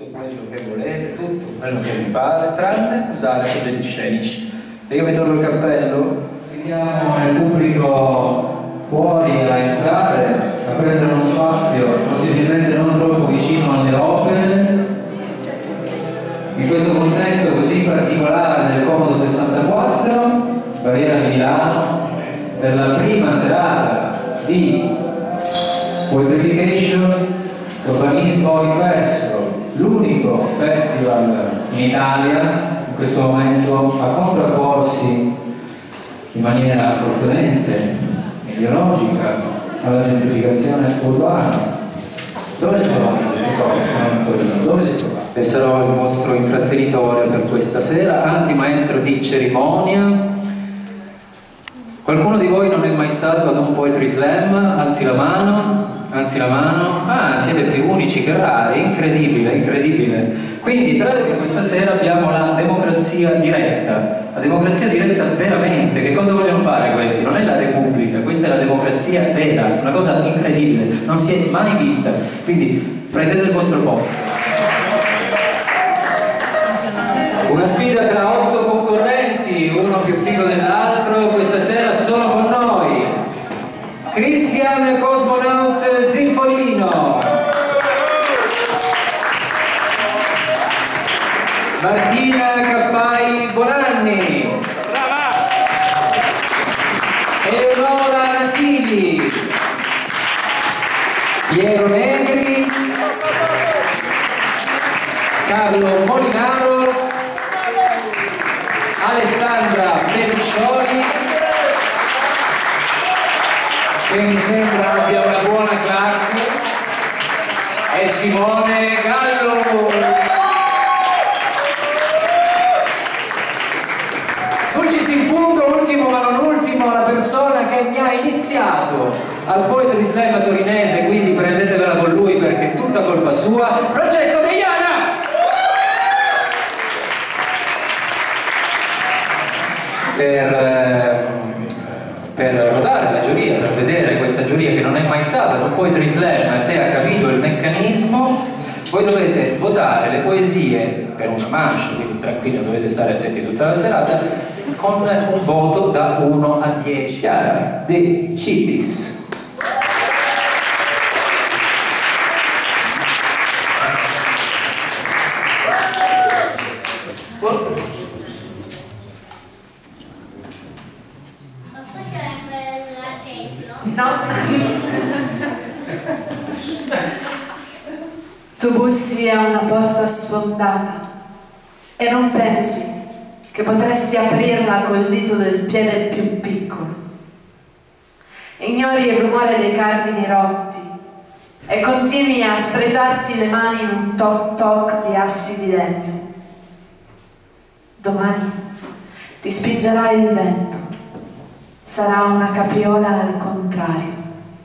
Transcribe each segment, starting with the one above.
tutto quello che volete, tutto quello che vi pare, tranne usare oggetti scenici. E io mi tolgo il cappello, chiediamo il pubblico fuori a entrare, a prendere uno spazio possibilmente non troppo vicino alle opere. In questo contesto così particolare del Comodo 64, Barriera di Milano, per la prima serata di Poetrification, Urbanismo Universo, l'unico festival in Italia in questo momento a contrapporsi in maniera fortemente ideologica alla gentrificazione urbana. Dove le trovate queste cose? Dove le trovate? E sarò il vostro intrattenitore per questa sera, antimaestro di cerimonia. Qualcuno di voi non è mai stato ad un Poetry Slam? Alzi la mano. Anzi la mano. Ah, siete più unici che rari, incredibile, incredibile. Quindi tra l'altro questa sera abbiamo la democrazia diretta. La democrazia diretta veramente, che cosa vogliono fare questi? Non è la Repubblica, questa è la democrazia vera, una cosa incredibile, non si è mai vista. Quindi prendete il vostro posto. Una sfida tra 8 concorrenti, uno più figo dell'altro, questa sera sono con noi Christian Cosmonaut Zinfolino, Martina Cappai Bonanni, Eleonora Natili, Piero Negri, Carlo Molinaro, Alessandra Periccioli, che mi sembra abbia una buona classe, e Simone Gallo. Poi ci si infunde, ultimo ma non ultimo, la persona che mi ha iniziato al Poetry Slam torinese, quindi prendetevela con lui perché è tutta colpa sua, Francesco Deiana! Per rodare la giuria, per vedere questa giuria che non è mai stata un Poetry Slam, se ha capito il meccanismo, voi dovete votare le poesie per una manche, quindi tranquillo, dovete stare attenti tutta la serata, con un voto da 1 a 10. Chiara De Cilis. No. Tu bussi a una porta sfondata e non pensi che potresti aprirla col dito del piede più piccolo. Ignori il rumore dei cardini rotti e continui a sfregiarti le mani in un toc toc di assi di legno. Domani ti spingerà il vento. Sarà una capriola al contrario,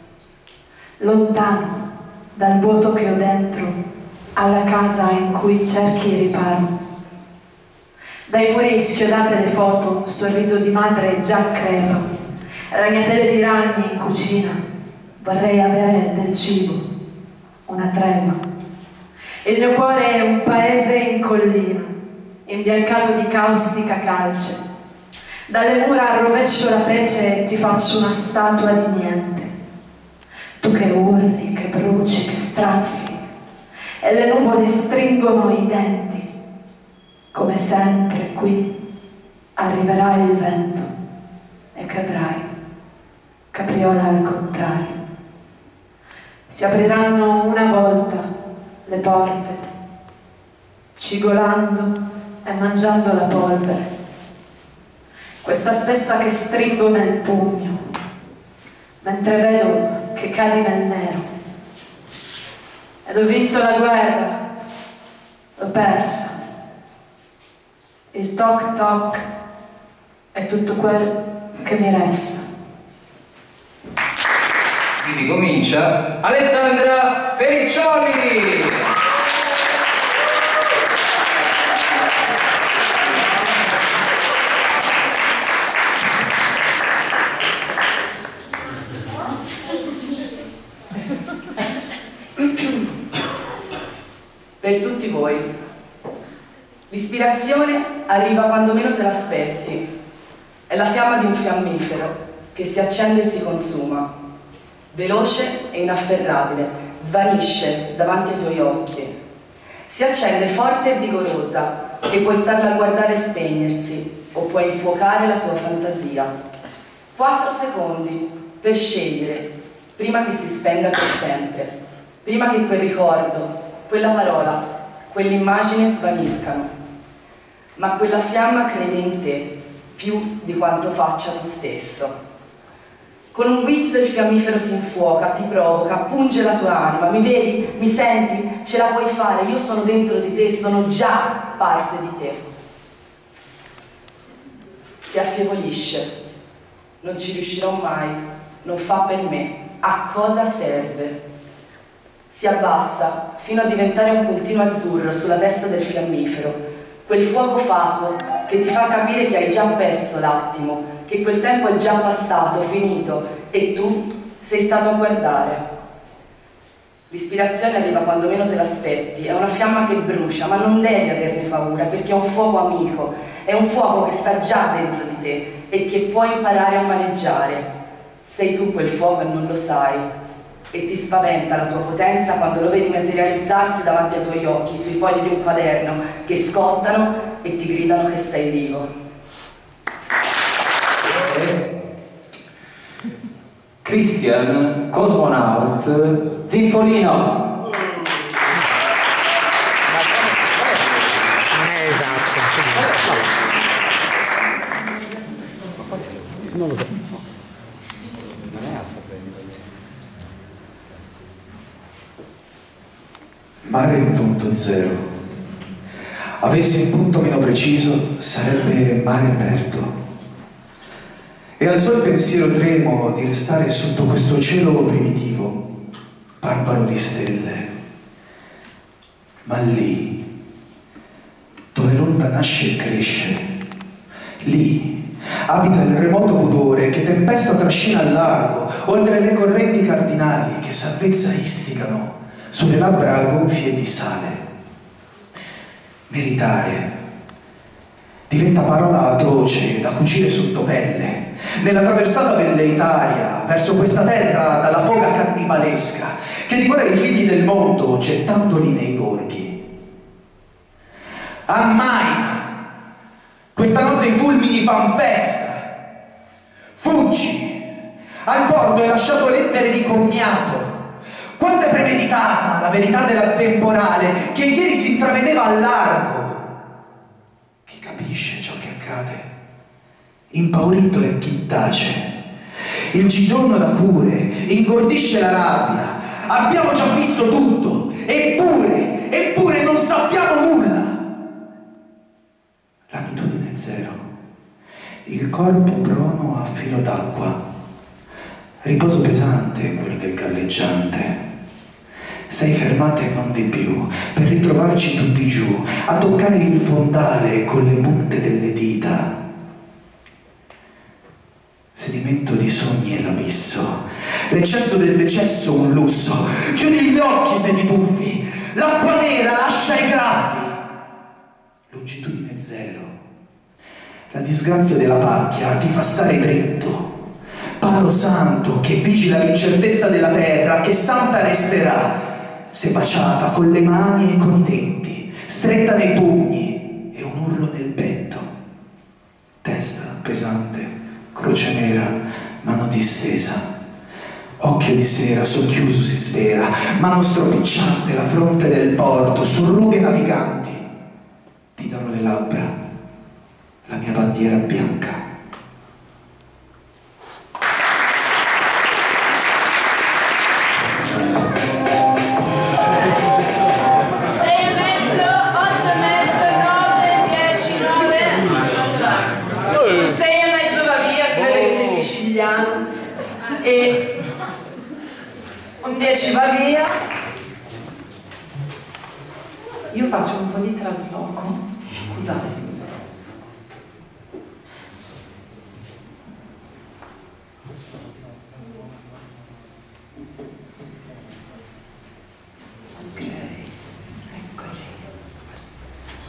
lontano dal vuoto che ho dentro alla casa in cui cerchi riparo. Dai pure schiodate le foto, un sorriso di madre già crepa, ragnatele di ragni in cucina, vorrei avere del cibo, una tregua. Il mio cuore è un paese in collina, imbiancato di caustica calce. Dalle mura al rovescio la pece e ti faccio una statua di niente. Tu che urli, che bruci, che strazzi, e le nuvole stringono i denti. Come sempre qui arriverà il vento e cadrai, capriola al contrario. Si apriranno una volta le porte, cigolando e mangiando la polvere. Questa stessa che stringo nel pugno, mentre vedo che cadi nel nero. Ed ho vinto la guerra, l'ho persa. Il toc toc è tutto quel che mi resta. Quindi comincia Alessandra Periccioli! per tutti voi. L'ispirazione arriva quando meno te l'aspetti. È la fiamma di un fiammifero che si accende e si consuma. Veloce e inafferrabile, svanisce davanti ai tuoi occhi. Si accende forte e vigorosa e puoi starla a guardare spegnersi o puoi infuocare la tua fantasia. 4 secondi per scegliere prima che si spenga per sempre, prima che quel ricordo, quella parola, quell'immagine svaniscano. Ma quella fiamma crede in te più di quanto faccia tu stesso. Con un guizzo il fiammifero si infuoca, ti provoca, punge la tua anima. Mi vedi? Mi senti? Ce la puoi fare? Io sono dentro di te, sono già parte di te. Si affievolisce. Non ci riuscirò mai. Non fa per me. A cosa serve? Si abbassa fino a diventare un puntino azzurro sulla testa del fiammifero. Quel fuoco fatuo che ti fa capire che hai già perso l'attimo, che quel tempo è già passato, finito, e tu sei stato a guardare. L'ispirazione arriva quando meno te l'aspetti, è una fiamma che brucia, ma non devi averne paura, perché è un fuoco amico, è un fuoco che sta già dentro di te e che puoi imparare a maneggiare. Sei tu quel fuoco e non lo sai, e ti spaventa la tua potenza quando lo vedi materializzarsi davanti ai tuoi occhi, sui fogli di un quaderno, che scottano e ti gridano che sei vivo. Christian, Cosmonaut, Zinfolino. Non è esatto. Non lo so. Non è alfa. Mare 1.0. Avessi un punto meno preciso, sarebbe mare aperto. E alzò il pensiero tremo di restare sotto questo cielo primitivo, barbaro di stelle. Ma lì, dove l'onda nasce e cresce, lì abita il remoto pudore che tempesta trascina al largo, oltre le correnti cardinali che salvezza istigano sulle labbra gonfie di sale. Meritare diventa parola atroce da cucire sotto pelle, nella traversata velleitaria verso questa terra dalla foga cannibalesca che divora i figli del mondo gettandoli nei gorghi. Ammaina, questa notte i fulmini fan festa. Fuggi, al porto hai lasciato lettere di commiato. Quanto è premeditata la verità della temporale che ieri si intravedeva al largo. Chi capisce ciò che accade? Impaurito è chi tace. Il gigiorno da cure ingordisce la rabbia. Abbiamo già visto tutto, eppure non sappiamo nulla. Latitudine zero. Il corpo prono a filo d'acqua. Riposo pesante quello del galleggiante. 6 fermate e non di più, per ritrovarci tutti giù, a toccare il fondale con le punte delle dita. Sedimento di sogni è l'abisso, l'eccesso del decesso un lusso. Chiudi gli occhi se ti tuffi, l'acqua nera lascia i grappi. Longitudine zero. La disgrazia della pacchia ti fa stare dritto. Palo santo che vigila l'incertezza della terra, che santa resterà se baciata con le mani e con i denti, stretta nei pugni e un urlo nel petto. Testa pesante, croce nera, mano distesa, occhio di sera socchiuso si sfera, mano stropicciante la fronte del porto, su rughe naviganti. Ti darò le labbra, la mia bandiera bianca. E un 10 va via. Io faccio un po' di trasloco, scusate. Ok, eccoci.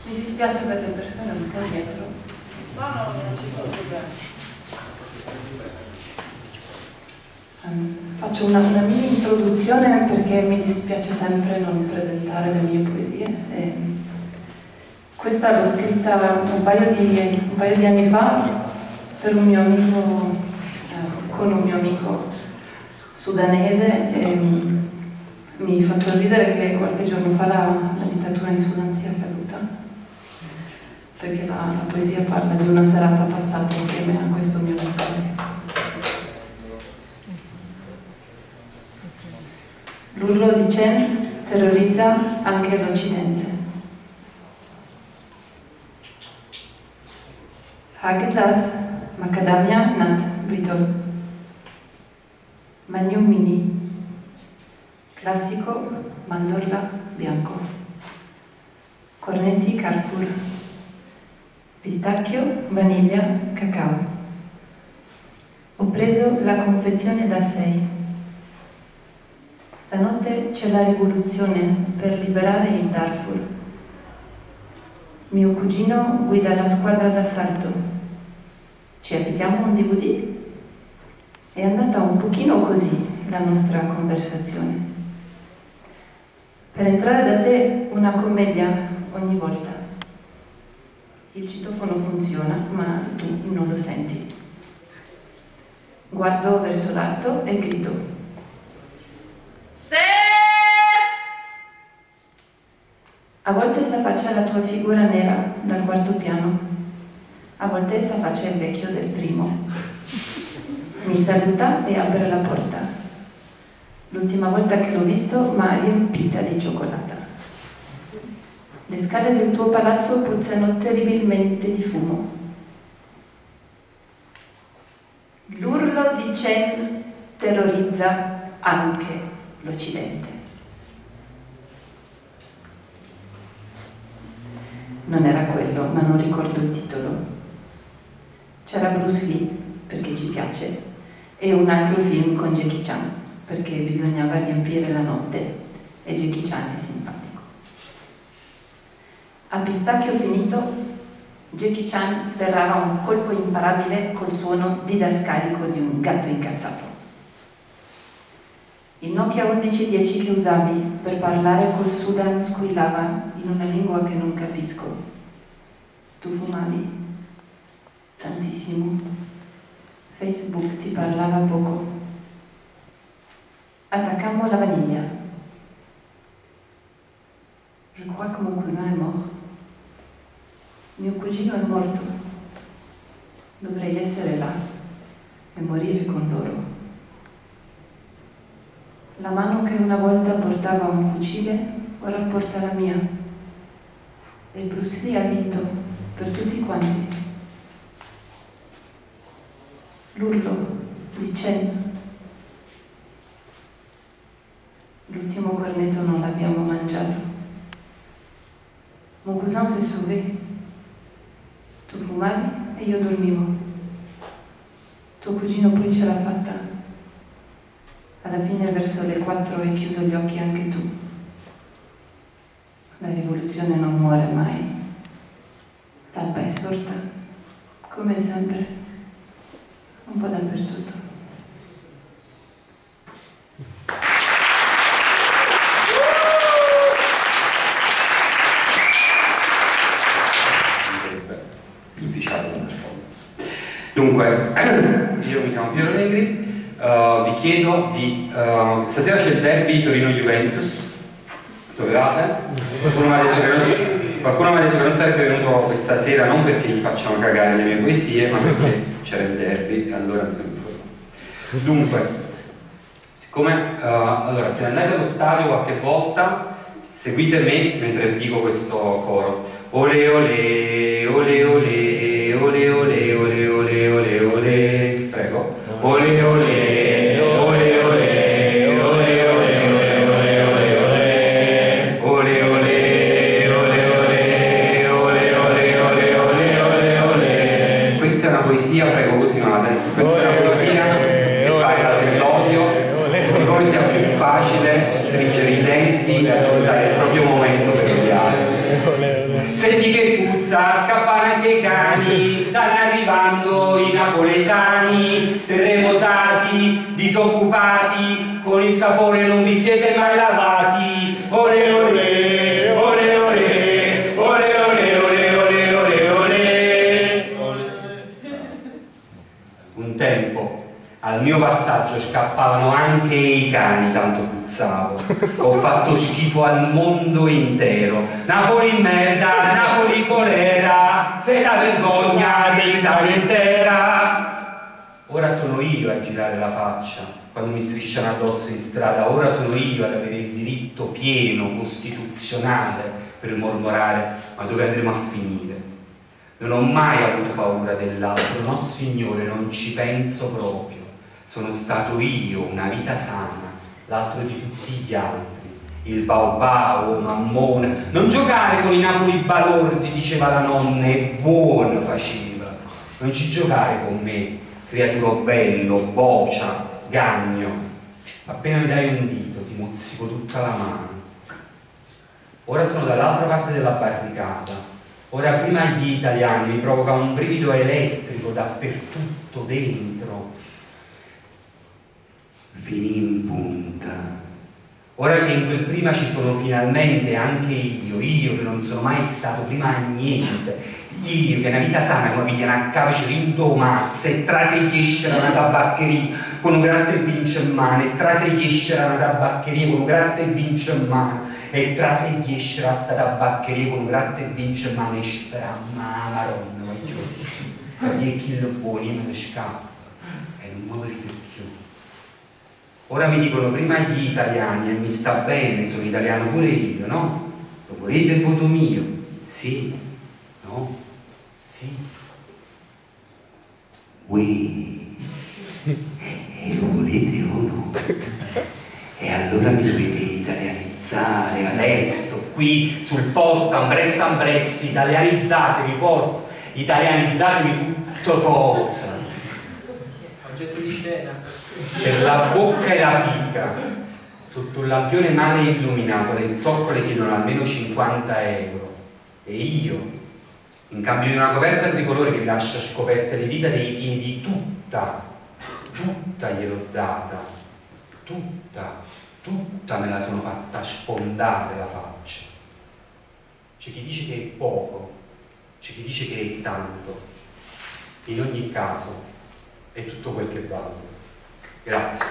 Mi dispiace per le persone un po' dietro. No, non ci sono problemi. Faccio una mini introduzione perché mi dispiace sempre non presentare le mie poesie. Questa l'ho scritta un paio di anni fa per un mio amico, con un mio amico sudanese, e mi fa sorridere che qualche giorno fa la dittatura in Sudan sia caduta, perché la poesia parla di una serata passata insieme a questo mio amico. L'urlo di Chen terrorizza anche l'Occidente. Haagen-Dazs, macadamia nut brittle. Magnu mini. Classico, mandorla bianco. Cornetti Carrefour. Pistacchio, vaniglia, cacao. Ho preso la confezione da 6. Stanotte c'è la rivoluzione per liberare il Darfur. Mio cugino guida la squadra d'assalto. Ci affittiamo un DVD? È andata un pochino così la nostra conversazione. Per entrare da te una commedia ogni volta. Il citofono funziona, ma tu non lo senti. Guardo verso l'alto e grido. A volte s'affaccia la tua figura nera dal quarto piano, a volte s'affaccia il vecchio del primo. Mi saluta e apre la porta. L'ultima volta che l'ho visto m'ha riempita di cioccolata. Le scale del tuo palazzo puzzano terribilmente di fumo. L'urlo di Chen terrorizza anche l'Occidente. Non era quello, ma non ricordo il titolo. C'era Bruce Lee, perché ci piace, e un altro film con Jackie Chan, perché bisognava riempire la notte e Jackie Chan è simpatico. A pistacchio finito, Jackie Chan sferrava un colpo imparabile col suono didascalico di un gatto incazzato. Il Nokia 1110 che usavi per parlare col Sudan squillava in una lingua che non capisco. Tu fumavi? Tantissimo. Facebook ti parlava poco. Attaccammo la vaniglia. Je crois que mon cousin est mort. Mio cugino è morto. Dovrei essere là e morire con loro. La mano che una volta portava un fucile, ora porta la mia. E Bruce Lee ha vinto per tutti quanti. L'urlo di Chen. L'ultimo cornetto non l'abbiamo mangiato. Mon cousin s'est sauvé. Tu fumavi e io dormivo. Tuo cugino poi ce l'ha fatta. Alla fine verso le 4 hai chiuso gli occhi anche tu. La rivoluzione non muore mai. L'alba è sorta, come sempre, un po' dappertutto. Dunque, io mi chiamo Piero Negri. Vi chiedo di... stasera c'è il derby Torino-Juventus, sapevate? Qualcuno mi ha detto che non sarebbe venuto questa sera, non perché gli facciano cagare le mie poesie, ma perché c'era il derby, allora mi sono informato. Dunque, siccome allora, se andate allo stadio qualche volta, seguite me mentre dico questo coro. Ole ole, ole ole, ole ole, ole ole, ole ole, prego. Ole ole. Prego, continuate. Questa è una poesia che parla dell'odio, di come sia più facile stringere i denti e ascoltare il proprio momento per odiare. Senti che disoccupati, con il sapone non vi siete mai lavati. Ole ole, ole ole, ole ole ole ole ole ole. Un tempo al mio passaggio scappavano anche i cani, tanto puzzavo. Ho fatto schifo al mondo intero. Napoli merda, Napoli colera, sei la vergogna dell'Italia intera. Ora sono io a girare la faccia quando mi strisciano addosso in strada. Ora sono io ad avere il diritto pieno, costituzionale, per mormorare: ma dove andremo a finire? Non ho mai avuto paura dell'altro, no signore, non ci penso proprio. Sono stato io una vita sana, l'altro di tutti gli altri, il baobao, mammone. Non giocare con i Napoli balordi, diceva la nonna, e buono faceva. Non ci giocare con me, creaturo bello, bocia, gagno. Appena mi dai un dito ti mozzico tutta la mano. Ora sono dall'altra parte della barricata. Ora prima gli italiani mi provoca un brivido elettrico dappertutto dentro. Finì in punta. Ora che in quel prima ci sono finalmente anche io che non sono mai stato prima a niente, io che una vita sana come pigliano a cavaci rindo mazza e tra se gli esce una tabaccheria con un grande vince in mano, e tra se gli esce una tabaccheria con un grande vince in mano, e tra se gli esce sta tabaccheria con un grande vince in mano, e spera ma maronna così è chi lo buoni me ne scappa e non mi vedete più. Ora mi dicono prima gli italiani e mi sta bene, sono italiano pure io, no? Lo volete il voto mio? Sì? No? Sì? Ui. E lo volete o no? E allora mi dovete italianizzare adesso, qui sul posto, ambressa, italianizzatevi, forza, italianizzatevi tutto cosa. Oggetto di scena. Per la bocca e la fica, sotto un lampione male illuminato, le zoccole chiedono almeno 50 euro. E io, in cambio di una coperta di colore che vi lascia scoperte le dita dei piedi, tutta gliel'ho data, tutta me la sono fatta sfondare la faccia. C'è chi dice che è poco, c'è chi dice che è tanto. In ogni caso, è tutto quel che vale. Grazie.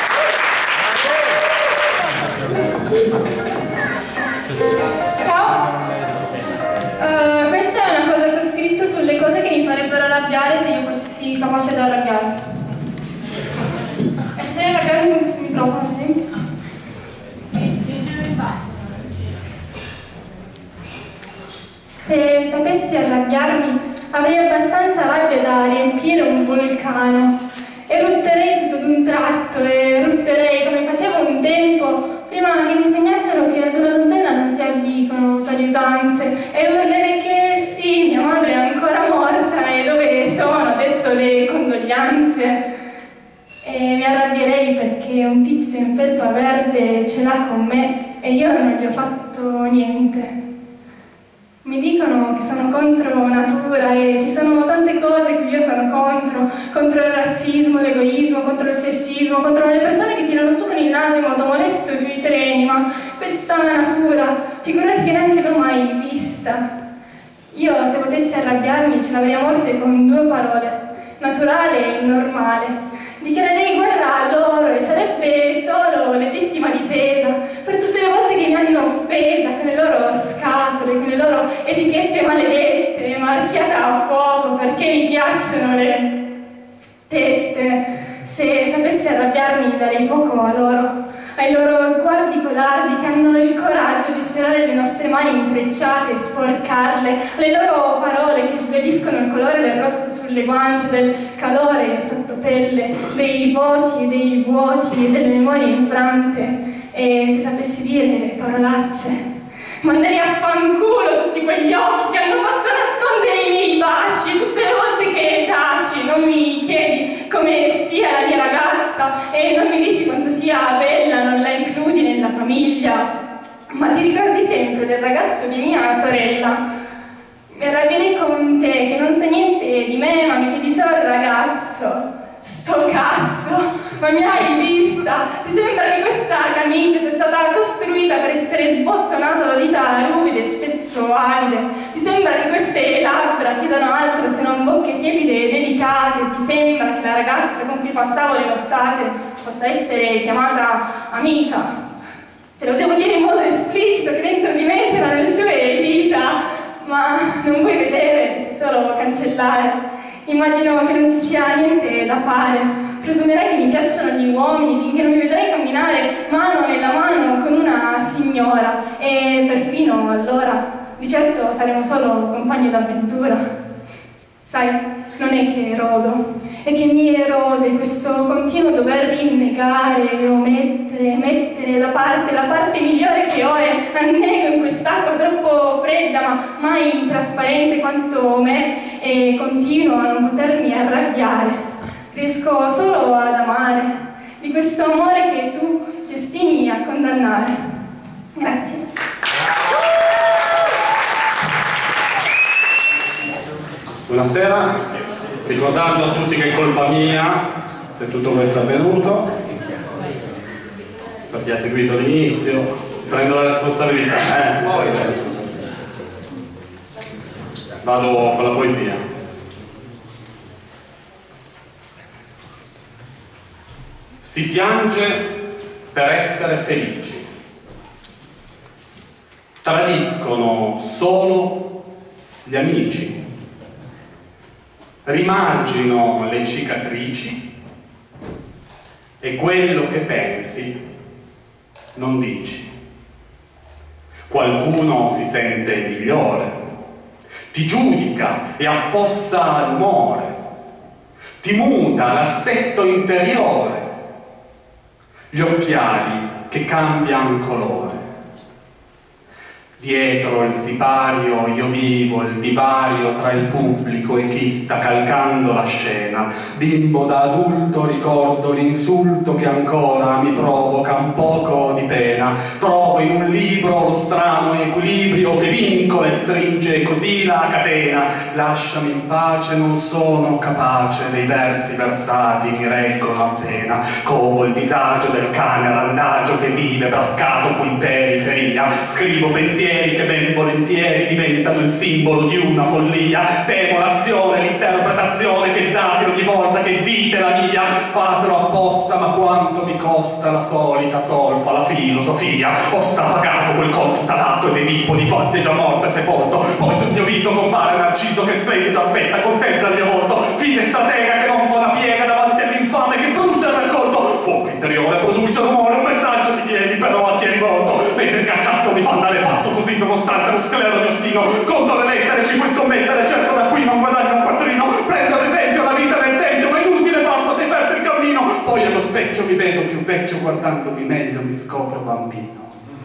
Ciao, questa è una cosa che ho scritto sulle cose che mi farebbero arrabbiare se io fossi capace di arrabbiarmi. E se arrabbiarmi con questo microfono, ad esempio. Se sapessi arrabbiarmi, avrei abbastanza rabbia da riempire un vulcano. Erutterei tutto d'un tratto, erutterei come facevo un tempo, prima che mi insegnassero che ad una donzella non si addicono tali usanze, e urlerei che sì, mia madre è ancora morta e dove sono adesso le condoglianze. E mi arrabbierei perché un tizio in felpa verde ce l'ha con me e io non gli ho fatto niente. Mi dicono che sono contro natura e ci sono tante cose che io sono contro il razzismo, l'egoismo, contro il sessismo, contro le persone che tirano su con il naso in modo molesto sui treni, ma questa natura, figurati che neanche l'ho mai vista. Io se potessi arrabbiarmi ce l'avrei a morte con 2 parole, naturale e normale. Dichiarerei guerra a loro e sarebbe solo legittima difesa per tutte le volte che mi hanno offesa con le loro scatole, con le loro etichette maledette, marchiate a fuoco perché mi piacciono le tette. Se sapessi arrabbiarmi darei fuoco a loro, ai loro sguardi codardi che hanno il coraggio di sfiorare le nostre mani intrecciate e sporcarle, alle loro parole che svediscono il colore del rosso sulle guance, del calore sotto pelle, dei voti e dei vuoti e delle memorie infrante. E se sapessi dire parolacce, manderei a fanculo tutti quegli occhi che hanno fatto nascondere i miei baci, e tutte le volte che taci non mi chiedi come stia la mia ragazza e non mi dici quanto sia bella, non la includi nella famiglia, ma ti ricordi sempre del ragazzo di mia sorella. Mi arrabbierei con te che non sai niente di me, ma mi chiedi solo il ragazzo. Sto cazzo, ma mi hai vista? Ti sembra che questa camicia sia stata costruita per essere sbottonata da dita ruvide e spesso avide? Ti sembra che queste labbra chiedano altro se non bocche tiepide e delicate? Ti sembra che la ragazza con cui passavo le nottate possa essere chiamata amica? Te lo devo dire in modo esplicito che dentro di me c'erano le sue dita, ma non vuoi vedere, sai solo cancellare. Immagino che non ci sia niente da fare. Presumerai che mi piacciono gli uomini finché non mi vedrai camminare mano nella mano con una signora. E perfino allora, di certo saremo solo compagni d'avventura. Sai, non è che rodo, è che mi erode questo continuo dover rinnegare, omettere, mettere da parte la parte migliore che ho e annego in quest'acqua troppo fredda ma mai trasparente quanto me e continuo a non potermi arrabbiare. Riesco solo ad amare, di questo amore che tu ti ostini a condannare. Grazie. Buonasera, ricordando a tutti che è colpa mia se tutto questo è avvenuto, per chi ha seguito l'inizio, prendo la responsabilità, poi la responsabilità. Vado con la poesia. Si piange per essere felici, tradiscono solo gli amici. Rimargino le cicatrici e quello che pensi non dici. Qualcuno si sente migliore, ti giudica e affossa l'umore, ti muta l'assetto interiore, gli occhiali che cambiano colore. Dietro il sipario io vivo il divario tra il pubblico e chi sta calcando la scena. Bimbo da adulto ricordo l'insulto che ancora mi provoca un poco di pena. Trovo in un libro lo strano equilibrio che vincola e stringe così la catena. Lasciami in pace, non sono capace dei versi versati, mi reggono appena. Covo il disagio del cane randagio che vive braccato qui in periferia. Scrivo pensieri che ben volentieri diventano il simbolo di una follia. Temo l'azione, l'interpretazione che date ogni volta che dite la mia. Fatelo apposta, ma quanto mi costa la solita solfa, la filosofia. Ho strapagato quel conto salato ed Edipo di fonte già morto e sepolto. Poi sul mio viso compare Narciso che splendido aspetta, contempla il mio volto. Fine stratega che non fa una piega davanti all'infame che brucia il raccolto. Fuoco interiore produce rumore, un messaggio ti chiedi però a chi è rivolto. Mentre che a cazzo mi fa andare pazzo così nonostante lo sclero mio stino. Conto le lettere, ci puoi scommettere, certo da qui non guadagno un quattrino. Prendo ad esempio la vita nel tempio, ma è inutile farlo, sei perso il cammino. Poi allo specchio mi vedo più vecchio, guardandomi meglio mi scopro bambino.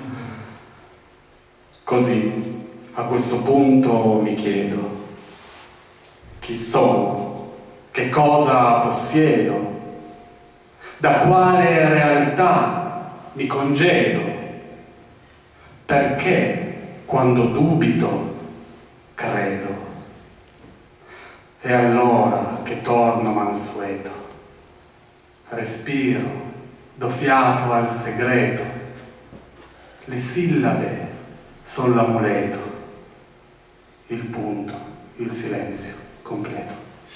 Così, a questo punto mi chiedo, chi sono, che cosa possiedo, da quale realtà mi congedo, perché quando dubito credo. E allora che torno mansueto, respiro, do fiato al segreto, le sillabe son l'amuleto, il punto, il silenzio completo.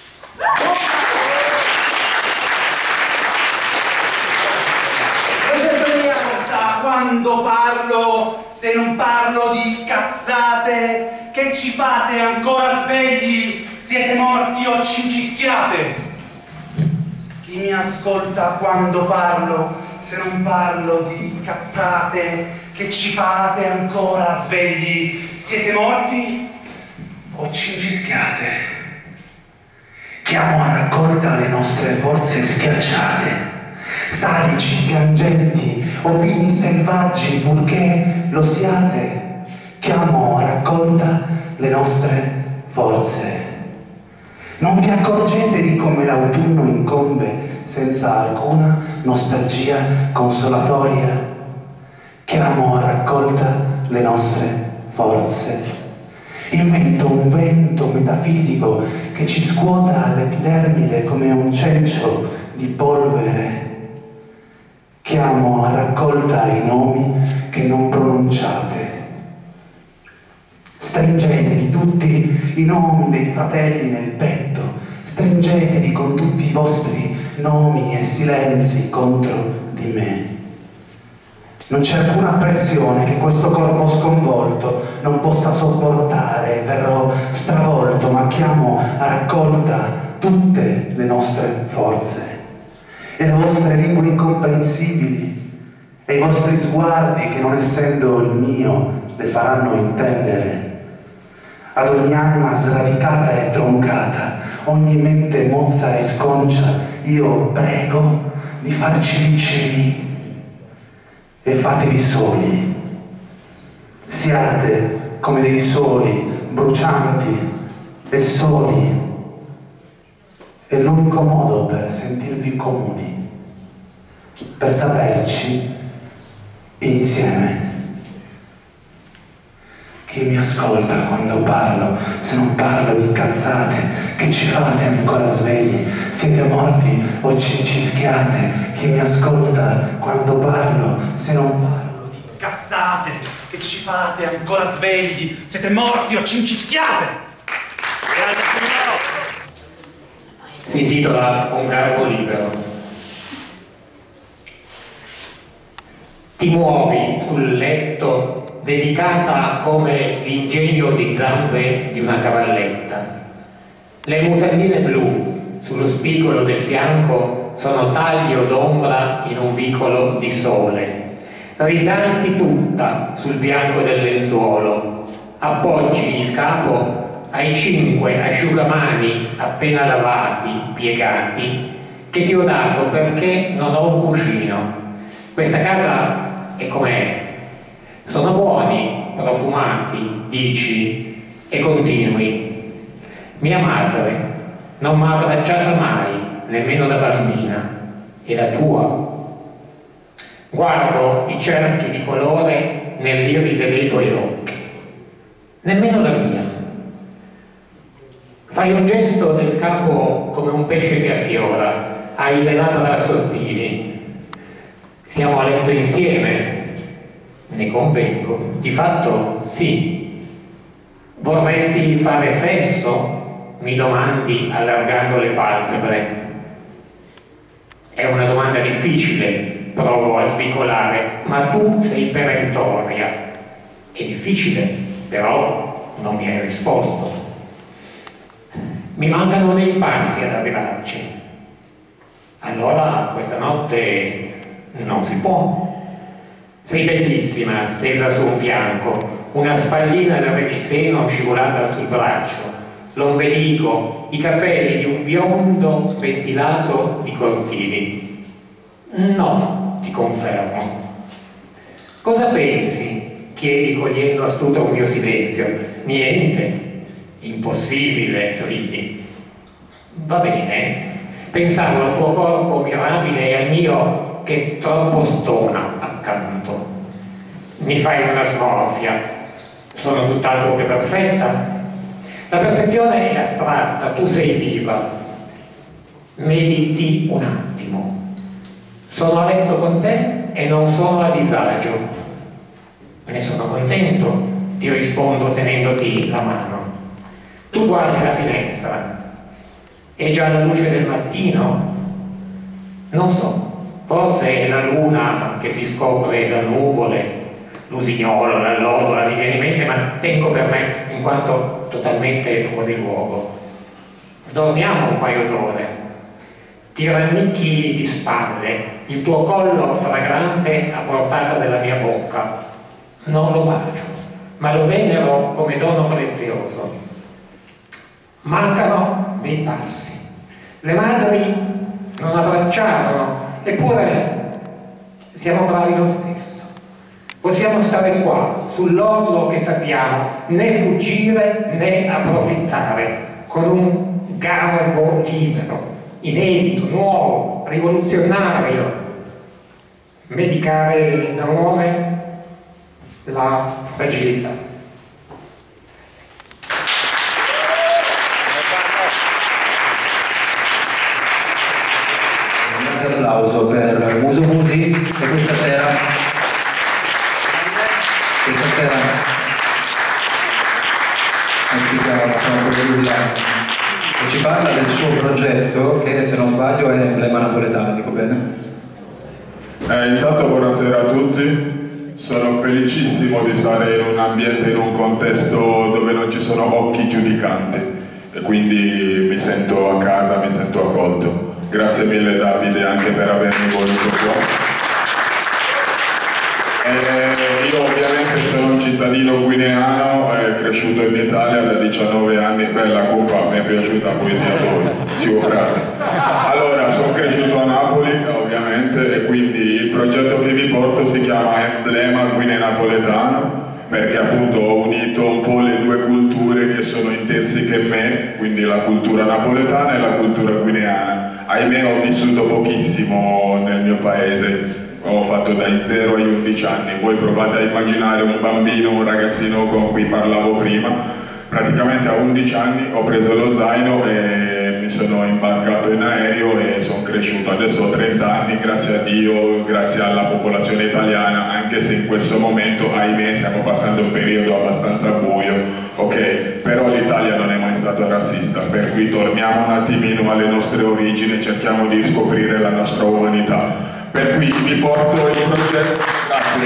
Quando parlo, se non parlo di cazzate, che ci fate ancora svegli? Siete morti o cincischiate? Chi mi ascolta quando parlo, se non parlo di cazzate, che ci fate ancora svegli? Siete morti o cincischiate? Chiamo a raccolta le nostre forze schiacciate, salici, piangenti, opini selvaggi, purché lo siate. Chiamo a raccolta le nostre forze. Non vi accorgete di come l'autunno incombe senza alcuna nostalgia consolatoria? Chiamo a raccolta le nostre forze. Invento un vento metafisico che ci scuota l'epidermide come un cencio di polvere. Chiamo a raccolta i nomi che non pronunciate. Stringetevi tutti i nomi dei fratelli nel petto. Stringetevi con tutti i vostri nomi e silenzi contro di me. Non c'è alcuna pressione che questo corpo sconvolto non possa sopportare. Verrò stravolto, ma chiamo a raccolta tutte le nostre forze e le vostre lingue incomprensibili e i vostri sguardi che, non essendo il mio, le faranno intendere. Ad ogni anima sradicata e troncata, ogni mente mozza e sconcia, io prego di farci vicini. E fatevi soli, siate come dei soli, brucianti e soli. È l'unico modo per sentirvi comuni, per saperci insieme. Chi mi ascolta quando parlo, se non parlo di cazzate? Che ci fate ancora svegli? Siete morti o cincischiate? Chi mi ascolta quando parlo, se non parlo di cazzate? Che ci fate ancora svegli? Siete morti o cincischiate? Grazie signore! Si intitola Un garbo libero. Ti muovi sul letto delicata come l'ingegno di zampe di una cavalletta. Le mutandine blu sullo spigolo del fianco sono taglio d'ombra in un vicolo di sole. Risalti tutta sul bianco del lenzuolo, appoggi il capo ai 5 asciugamani appena lavati, piegati, che ti ho dato perché non ho un cuscino. Questa casa è com'è. Sono buoni, profumati, dici, e continui. Mia madre non mi ha abbracciata mai, nemmeno da bambina. E la tua? Guardo i cerchi di colore nell'iride dei tuoi occhi. Nemmeno la mia. Fai un gesto del capo come un pesce che affiora, hai le labbra sottili. Siamo a letto insieme. Ne convengo, di fatto sì. Vorresti fare sesso? Mi domandi allargando le palpebre. È una domanda difficile, provo a svicolare, ma tu sei perentoria. È difficile, però non mi hai risposto. Mi mancano dei passi ad arrivarci. Allora questa notte non si può. Sei bellissima, stesa su un fianco, una spallina del reggiseno scivolata sul braccio, l'ombelico, i capelli di un biondo ventilato di cortili. No, ti confermo. Cosa pensi? Chiedi cogliendo astuto un mio silenzio. Niente, impossibile, ridi. Va bene, pensavo al tuo corpo mirabile e al mio che troppo stona accanto. Mi fai una smorfia. Sono tutt'altro che perfetta. La perfezione è astratta, tu sei viva. Mediti un attimo. Sono a letto con te e non sono a disagio. Ne sono contento, ti rispondo tenendoti la mano. Tu guardi la finestra. È già la luce del mattino? Non so. Forse è la luna che si scopre da nuvole, l'usignolo, l'allodola, mi viene in mente, ma tengo per me in quanto totalmente fuori luogo. Dormiamo un paio d'ore. Ti rannicchi di spalle, il tuo collo fragrante a portata della mia bocca. Non lo bacio, ma lo venero come dono prezioso. Mancano dei passi. Le madri non abbracciarono. Eppure siamo bravi lo stesso. Possiamo stare qua, sull'orlo che sappiamo, né fuggire né approfittare, con un garbo libero, inedito, nuovo, rivoluzionario. Medicare d'amore la fragilità. e ci parla del suo progetto che, se non sbaglio, è Emblema Napoletano, dico bene? Intanto buonasera a tutti. Sono felicissimo di stare in un ambiente, in un contesto dove non ci sono occhi giudicanti e quindi mi sento a casa, mi sento accolto. Grazie mille Davide anche per avermi voluto qua. Io ovviamente sono un cittadino guineano, cresciuto in Italia da 19 anni, bella compa, mi è piaciuta la poesia tua, si Allora, sono cresciuto a Napoli ovviamente e quindi il progetto che vi porto si chiama Emblema Guinea Napoletano, perché appunto ho unito un po' le due culture che sono intrinseche in me, quindi la cultura napoletana e la cultura guineana. Ahimè ho vissuto pochissimo nel mio paese. Ho fatto dai 0 agli 11 anni, voi provate a immaginare un bambino, un ragazzino con cui parlavo prima, praticamente a 11 anni ho preso lo zaino e mi sono imbarcato in aereo e sono cresciuto, adesso ho 30 anni, grazie a Dio, grazie alla popolazione italiana, anche se in questo momento, ahimè, stiamo passando un periodo abbastanza buio, ok, però l'Italia non è mai stata razzista, per cui torniamo un attimino alle nostre origini e cerchiamo di scoprire la nostra umanità. Per cui vi porto il progetto, grazie.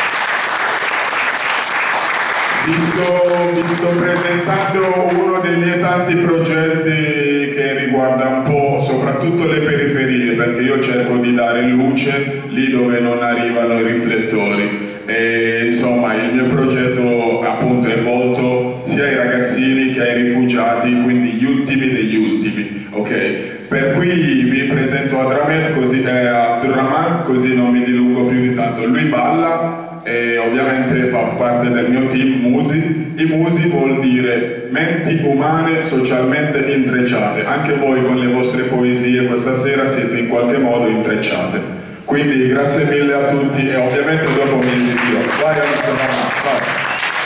Vi sto presentando uno dei miei tanti progetti che riguarda un po' soprattutto le periferie, perché io cerco di dare luce lì dove non arrivano i riflettori. E insomma il mio progetto appunto è volto sia ai ragazzini che ai rifugiati, quindi gli ultimi degli ultimi, ok? Per cui vi presento Abdurrahman, così non mi dilungo più di tanto. Lui balla e ovviamente fa parte del mio team Musi. I Musi vuol dire menti umane socialmente intrecciate. Anche voi con le vostre poesie questa sera siete in qualche modo intrecciate. Quindi grazie mille a tutti e ovviamente dopo mi invito. Vai Abdurrahman, vai.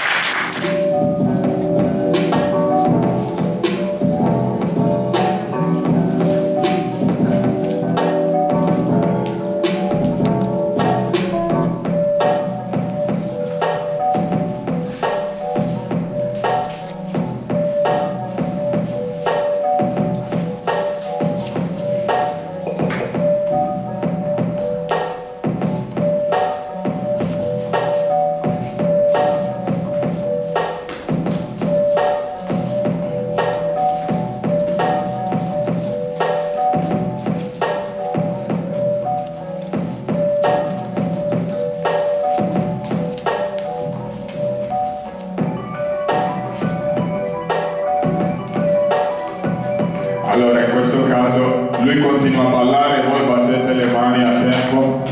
Allora in questo caso lui continua a ballare, voi battete le mani a tempo.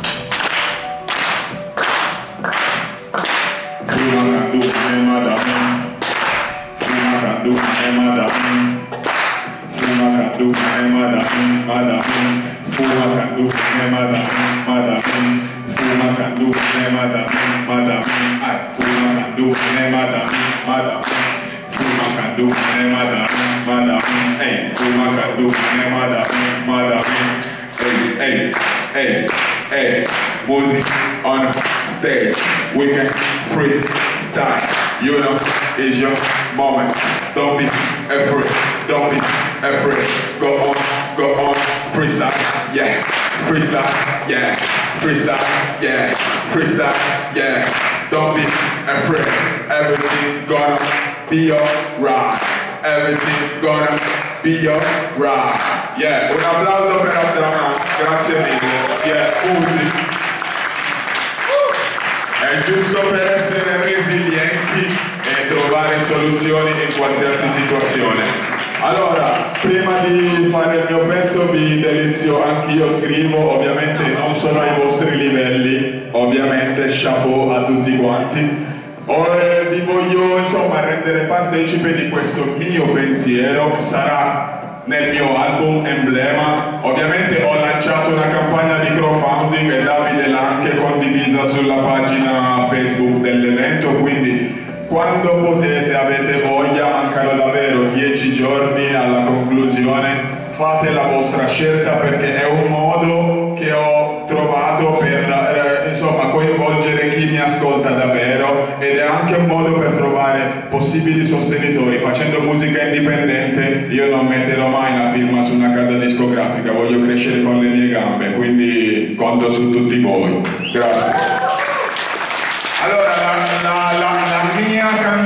Fuma candu e madame, fuma candu e madame, fuma candu e madame, madame, fuma candu e madame, madame, fuma candu e madame, madame, ai fuma candu e madame, madame. Fuma candu e madame, madame, hey, fuma candu e madame, madame, hey, hey, hey, hey, music on stage, we can freestyle, you know, it's your moment, don't be afraid, go on, freestyle, yeah, freestyle, yeah, freestyle, yeah, freestyle, yeah, don't be afraid, everything gonna be alright, everything gonna be alright. Yeah, un applauso per Abdurrahman, grazie mille. Yeah, Uzi. È giusto per essere resilienti e trovare soluzioni in qualsiasi situazione. Allora, prima di fare il mio pezzo vi delizio, anch'io scrivo, ovviamente non sono ai vostri livelli, ovviamente chapeau a tutti quanti. Vi voglio insomma rendere partecipe di questo mio pensiero, sarà nel mio album Emblema. Ovviamente ho lanciato una campagna di crowdfunding e Davide l'ha anche condivisa sulla pagina Facebook dell'evento, quindi quando potete, avete voglia, mancano davvero 10 giorni alla conclusione, fate la vostra scelta perché è un modo che ho trovato per insomma coinvolgere chi mi ascolta davvero ed è anche un modo per trovare possibili sostenitori. Facendo musica indipendente io non metterò mai la firma su una casa discografica, voglio crescere con le mie gambe, quindi conto su tutti voi. Grazie. Allora, la mia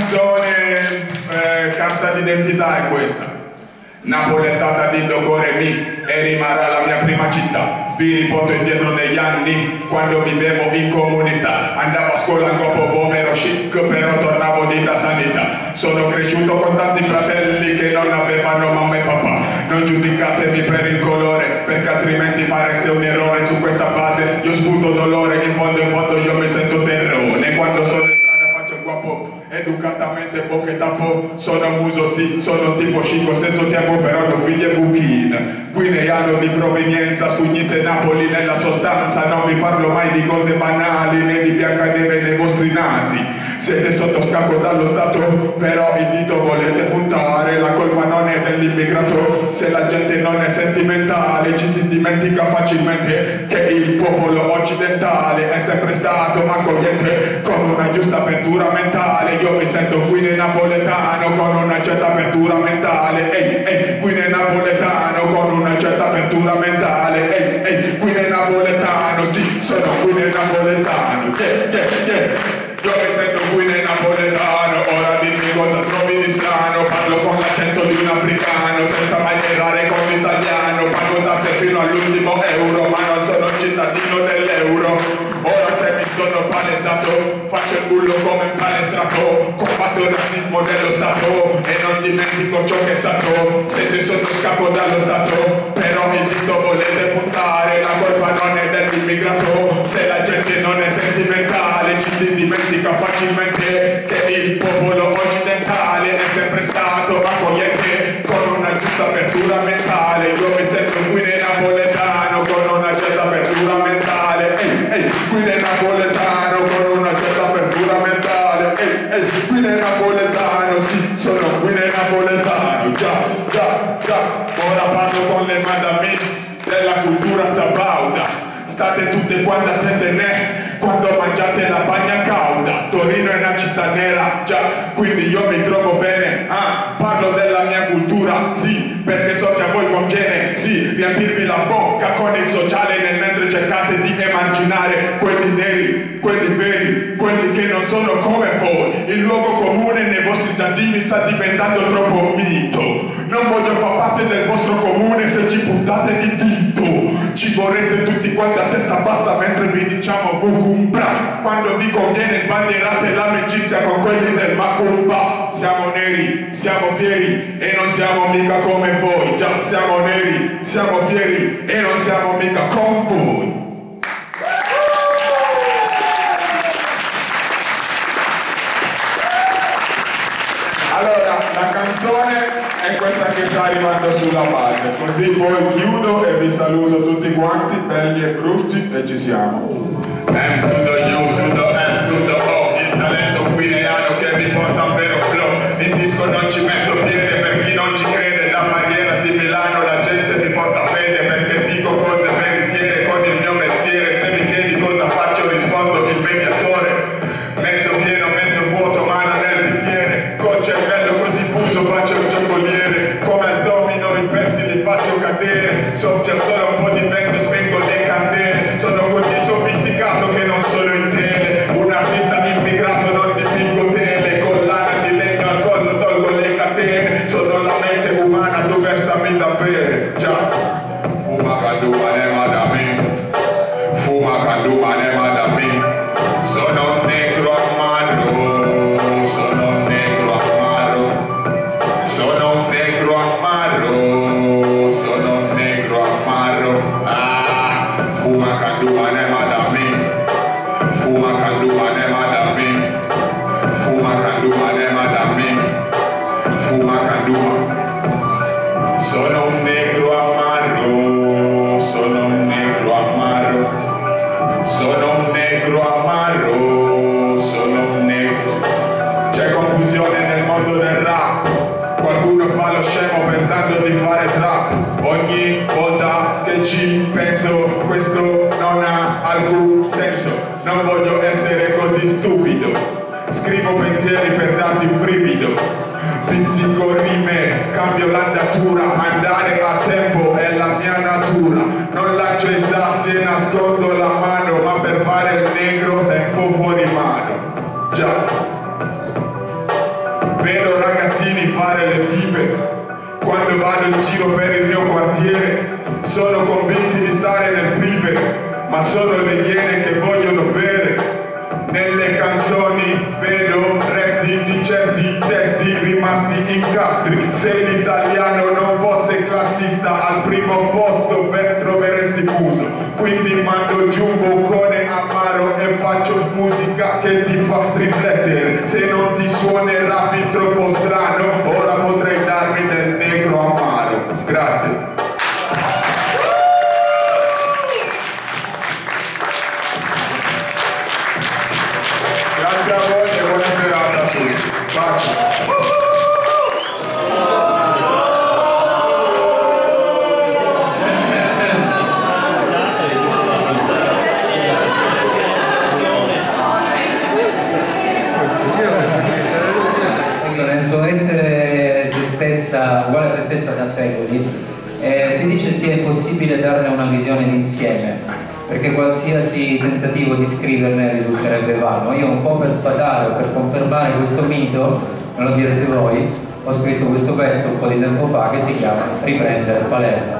canzone, carta d'identità è questa. Napoli è stata d'Indocore mi e rimarrà la mia prima città. Vi riporto indietro negli anni, quando vivevo in comunità. Andavo a scuola in Copo, ero chic, però tornavo di da sanità. Sono cresciuto con tanti fratelli che non avevano mamma e papà. Non giudicatemi per il colore, perché altrimenti fareste un errore. Su questa base io sputo dolore, in fondo io mi sento terrore. Quando sono in strada faccio guapo, educatamente bocche tapo. Sono muso sì, sono tipo chic, ho senso tempo però mio figlio è buchino. Guineano di provenienza, Scugnizze e Napoli nella sostanza. Non vi parlo mai di cose banali, né di Biancaneve nei vostri nazi. Siete sotto scacco dallo Stato, però il dito volete puntare. La colpa non è dell'immigrato, se la gente non è sentimentale. Ci si dimentica facilmente che il popolo occidentale è sempre stato accogliente, con una giusta apertura mentale. Io mi sento qui nel napoletano con una certa apertura mentale. Ehi, ehi, qui nel napoletano con una certa apertura mentale. Ehi, ehi, qui nel napoletano, sì, sono qui nel napoletano. Yeah, yeah, yeah. Io mi sento qui nel napoletano, ora dimmi cosa trovi di strano. Parlo con l'accento di un africano, senza mai errare con l'italiano. Pago tasse fino all'ultimo euro, ma non sono cittadino dell'euro. Ora che mi sono palezzato, faccio il bullo come un palestrato. Combatto il razzismo dello Stato e non dimentico ciò che è stato. Siete sotto scacco dallo Stato, però il dito volete puntare. La colpa non è dell'immigrato, se la gente non è sentimentale. Ci si dimentica facilmente che il popolo occidentale è sempre stato accogliente, con una giusta apertura mentale. Io mi sento qui nel napoletano con una certa apertura mentale. Ehi, ehi, qui nel napoletano con una certa apertura mentale. Ehi, ehi, qui nel napoletano, sì, sono qui nel napoletano. Già, già, già, ora parlo con le madami della cultura sabauda. State tutte quante attente quando mangiate la bagna cauda. Torino è una città nera, già, quindi io mi trovo bene. Parlo della mia cultura, sì, perché so che a voi conviene, sì, riempirvi la bocca con il sociale nel mentre cercate di emarginare quelli neri, quelli veri, quelli che non sono come voi. Il luogo comune nei vostri giardini sta diventando troppo mito. Non voglio far parte del vostro comune se ci puntate il dito. Ci vorreste tutti quanti a testa bassa mentre vi diciamo Bukumbra. Quando vi conviene sbandierate l'amicizia con quelli del Macumba. Siamo neri, siamo fieri e non siamo mica come voi. Già, siamo neri, siamo fieri e non siamo mica con voi. Allora, la canzone è questa che sta arrivando sulla base, così poi chiudo e vi saluto tutti quanti, belli e brutti, e ci siamo. M to the U, to the S, to the O, il talento guineano che mi porta a un vero flow. In disco non ci metto piede per chi non ci crede, da Barriera di Milano la gente mi porta fede, perché dico cose veritiere con il mio mestiere. Se mi chiedi cosa faccio rispondo il mediatore, mezzo pieno, mezzo vuoto, mano nel bicchiere, col cervello così fuso faccio il giocoliere, come al domino i pezzi li faccio cadere, soffia solo un po' di vento, spengo le candele, sono così sofisticato che non sono in tele, un artista immigrato non dipingo tele, con lana di legno al collo tolgo le catene, sono la mente umana, tu versami da bere, già, fuma canduma ne madami, fuma canduma ne madami, sono un negro amaro, sono un negro amaro, sono un negro amaro, sono un negro amaro. Fuma canduma ne madami, fuma canduma ne madami, fuma canduma ne madami, fuma canduma. Sono un negro amaro, sono un negro amaro, sono un negro amaro, sono un negro. C'è confusione nel mondo del rap, qualcuno fa lo scemo pensando di fare trap. Ogni volta che ci penso questo non ha alcun senso, non voglio essere così stupido. Scrivo pensieri per darti un brivido. Vedo ragazzini fare le pipe quando vado in giro per il mio quartiere. Sono convinti di stare nel prive, ma sono le iene che vogliono bere. Nelle canzoni vedo resti di certi testi rimasti incastri. Se l'italiano non fosse classista, al primo posto ben troveresti Muso. Quindi mando giù un boccone amaro e faccio musica che ti fa riflettere. Se non ti suonerà fin troppo strano, ora potrei darmi del negro amaro. Grazie. Grazie a voi e buona serata a tutti. Baci. Nel suo essere se stessa, uguale a se stessa da secoli, si dice sia impossibile darne una visione d'insieme, perché qualsiasi tentativo di scriverne risulterebbe vano. Io, un po' per sfatare o per confermare questo mito, me lo direte voi, ho scritto questo pezzo un po' di tempo fa che si chiama Riprendere Palermo.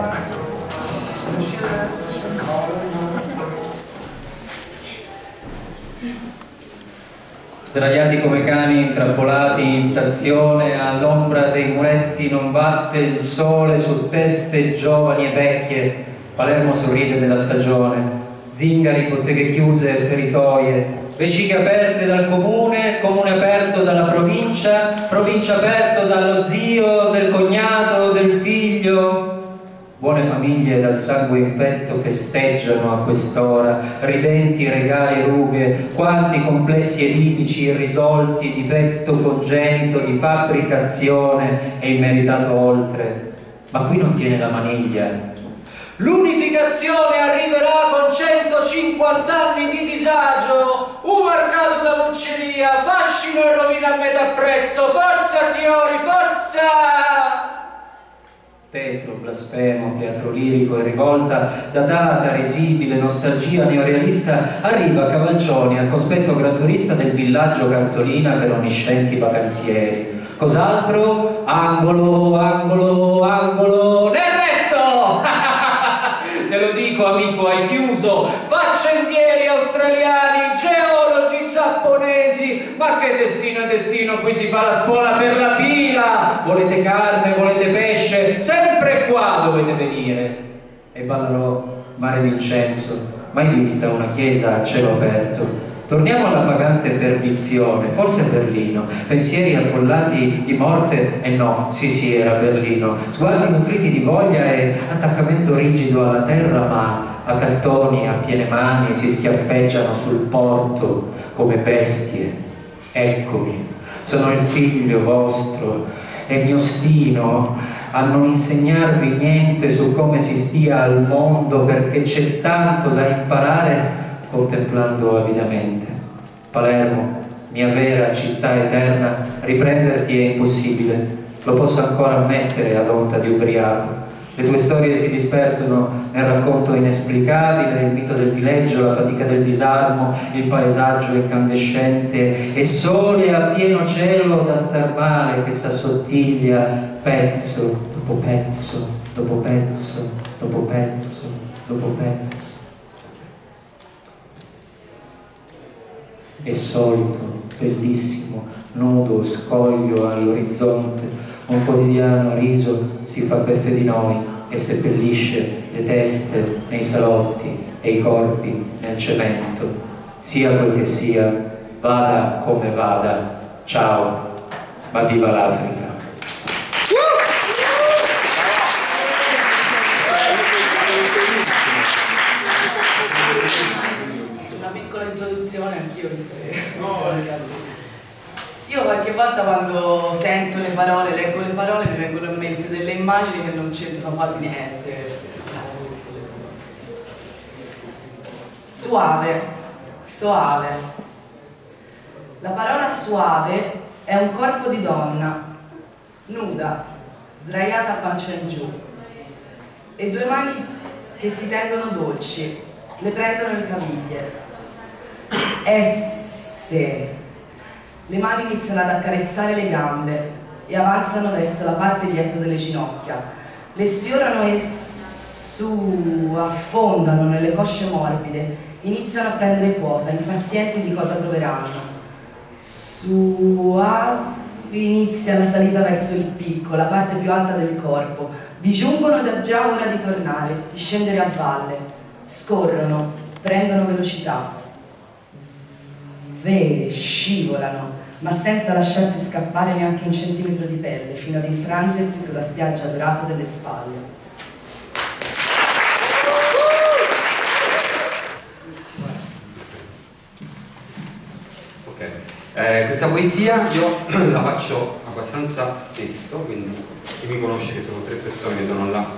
Sdraiati come cani intrappolati in stazione, all'ombra dei muretti non batte il sole su teste giovani e vecchie. Palermo sorride della stagione, zingari, botteghe chiuse, feritoie, vesciche aperte dal comune, comune aperto dalla provincia, provincia aperto dallo zio, del cognato, del figlio. Buone famiglie dal sangue infetto festeggiano a quest'ora, ridenti regali e rughe, quanti complessi edifici irrisolti, difetto congenito di fabbricazione e immeritato oltre. Ma qui non tiene la maniglia. L'unificazione arriverà con 150 anni di disagio, un mercato da vucceria, fascino e rovina a metà prezzo, forza signori, forza! Tetro, blasfemo, teatro lirico e rivolta, datata, risibile, nostalgia neorealista, arriva Cavalcioni al cospetto granturista del villaggio Cartolina per onniscienti vacanzieri. Cos'altro? Angolo, angolo, angolo, nel retto! Te lo dico amico, hai chiuso, faccendieri australiani, geologi giapponesi, ma che destino è destino, qui si fa la spola per la pila, volete carne, volete pesce, sempre qua dovete venire. E ballerò mare d'incenso, mai vista una chiesa a cielo aperto. Torniamo alla vagante perdizione, forse a Berlino, pensieri affollati di morte, e no, sì, era Berlino, sguardi nutriti di voglia e attaccamento rigido alla terra, ma a cattoni, a piene mani, si schiaffeggiano sul porto come bestie. Eccomi, sono il figlio vostro e mi ostino a non insegnarvi niente su come si stia al mondo, perché c'è tanto da imparare contemplando avidamente. Palermo, mia vera città eterna, riprenderti è impossibile, lo posso ancora ammettere ad onta di ubriaco. Le tue storie si disperdono nel racconto inesplicabile, il mito del dileggio, la fatica del disarmo, il paesaggio incandescente e sole a pieno cielo da star male che s'assottiglia pezzo dopo pezzo, dopo pezzo, dopo pezzo, dopo pezzo. È solito, bellissimo, nudo, scoglio all'orizzonte, un quotidiano riso si fa beffe di noi e seppellisce le teste nei salotti e i corpi nel cemento. Sia quel che sia, vada come vada, ciao, ma viva l'Africa! Anch'io io qualche volta quando sento le parole, leggo le parole, mi vengono in mente delle immagini che non c'entrano quasi niente. Suave, soave. La parola suave è un corpo di donna, nuda, sdraiata a pancia in giù, e due mani che si tengono dolci, le prendono le caviglie. Esse, Le mani iniziano ad accarezzare le gambe e avanzano verso la parte dietro delle ginocchia. Le sfiorano e affondano nelle cosce morbide. Iniziano a prendere quota, impazienti di cosa troveranno. Inizia la salita verso il picco, la parte più alta del corpo. Vi giungono ed è già ora di tornare, di scendere a valle. Scorrono, prendono velocità. Scivolano, ma senza lasciarsi scappare neanche un centimetro di pelle, fino ad infrangersi sulla spiaggia dorata delle spalle. Questa poesia io la faccio abbastanza spesso, quindi chi mi conosce, che sono 3 persone che sono là,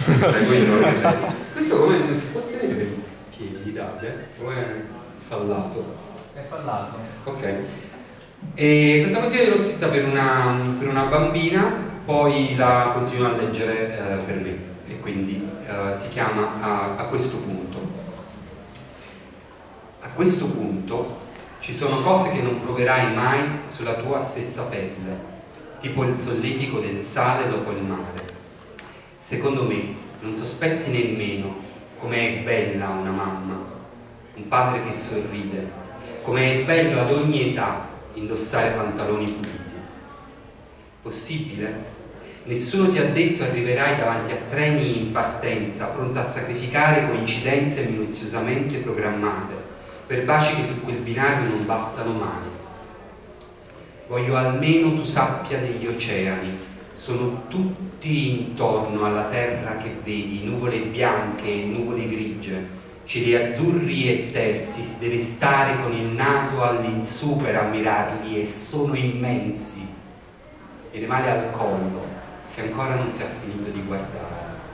questo come si può tenere piedi di date? Come è fallato? È fallato. Ok. E questa poesia l'ho scritta per una bambina, poi la continuo a leggere per me, e quindi si chiama A questo punto. A questo punto ci sono cose che non proverai mai sulla tua stessa pelle, tipo il solletico del sale dopo il mare. Secondo me non sospetti nemmeno com'è bella una mamma, un padre che sorride, com'è bello ad ogni età indossare pantaloni puliti. Possibile? Nessuno ti ha detto arriverai davanti a treni in partenza, pronta a sacrificare coincidenze minuziosamente programmate per baci che su quel binario non bastano mai. Voglio almeno tu sappia degli oceani, sono tutti intorno alla terra che vedi, nuvole bianche e nuvole grigie, cieli azzurri e tersi, si deve stare con il naso all'insù per ammirarli e sono immensi. Viene male al collo, che ancora non si è finito di guardare.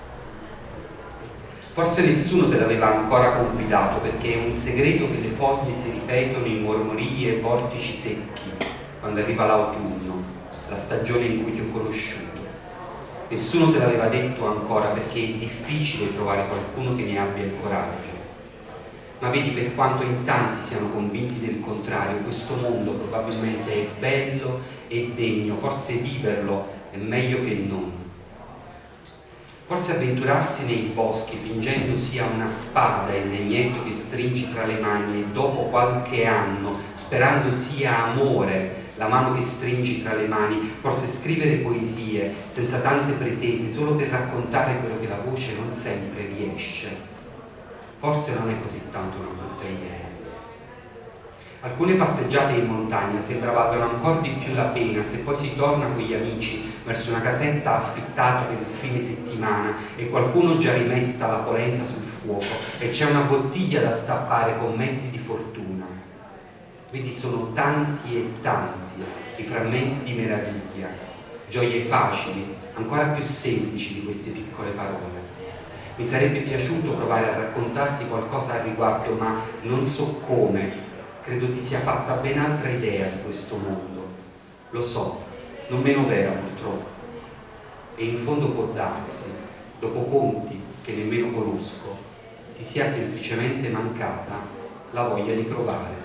Forse nessuno te l'aveva ancora confidato, perché è un segreto che le foglie si ripetono in mormorii e vortici secchi quando arriva l'autunno, la stagione in cui ti ho conosciuto. Nessuno te l'aveva detto ancora, perché è difficile trovare qualcuno che ne abbia il coraggio. Ma vedi, per quanto in tanti siano convinti del contrario, questo mondo probabilmente è bello e degno, forse viverlo è meglio che non. Forse avventurarsi nei boschi fingendo sia una spada il legnetto che stringi tra le mani e dopo qualche anno, sperando sia amore la mano che stringi tra le mani, forse scrivere poesie senza tante pretese solo per raccontare quello che la voce non sempre riesce. Forse non è così tanto una brutta idea. Alcune passeggiate in montagna sembra valgano ancora di più la pena se poi si torna con gli amici verso una casetta affittata per il fine settimana e qualcuno già rimesta la polenta sul fuoco e c'è una bottiglia da stappare con mezzi di fortuna. Vedi, sono tanti e tanti i frammenti di meraviglia, gioie facili, ancora più semplici di queste piccole parole. Mi sarebbe piaciuto provare a raccontarti qualcosa al riguardo, ma non so come. Credo ti sia fatta ben altra idea di questo mondo. Lo so, non meno vera purtroppo. E in fondo può darsi, dopo conti che nemmeno conosco, ti sia semplicemente mancata la voglia di provare.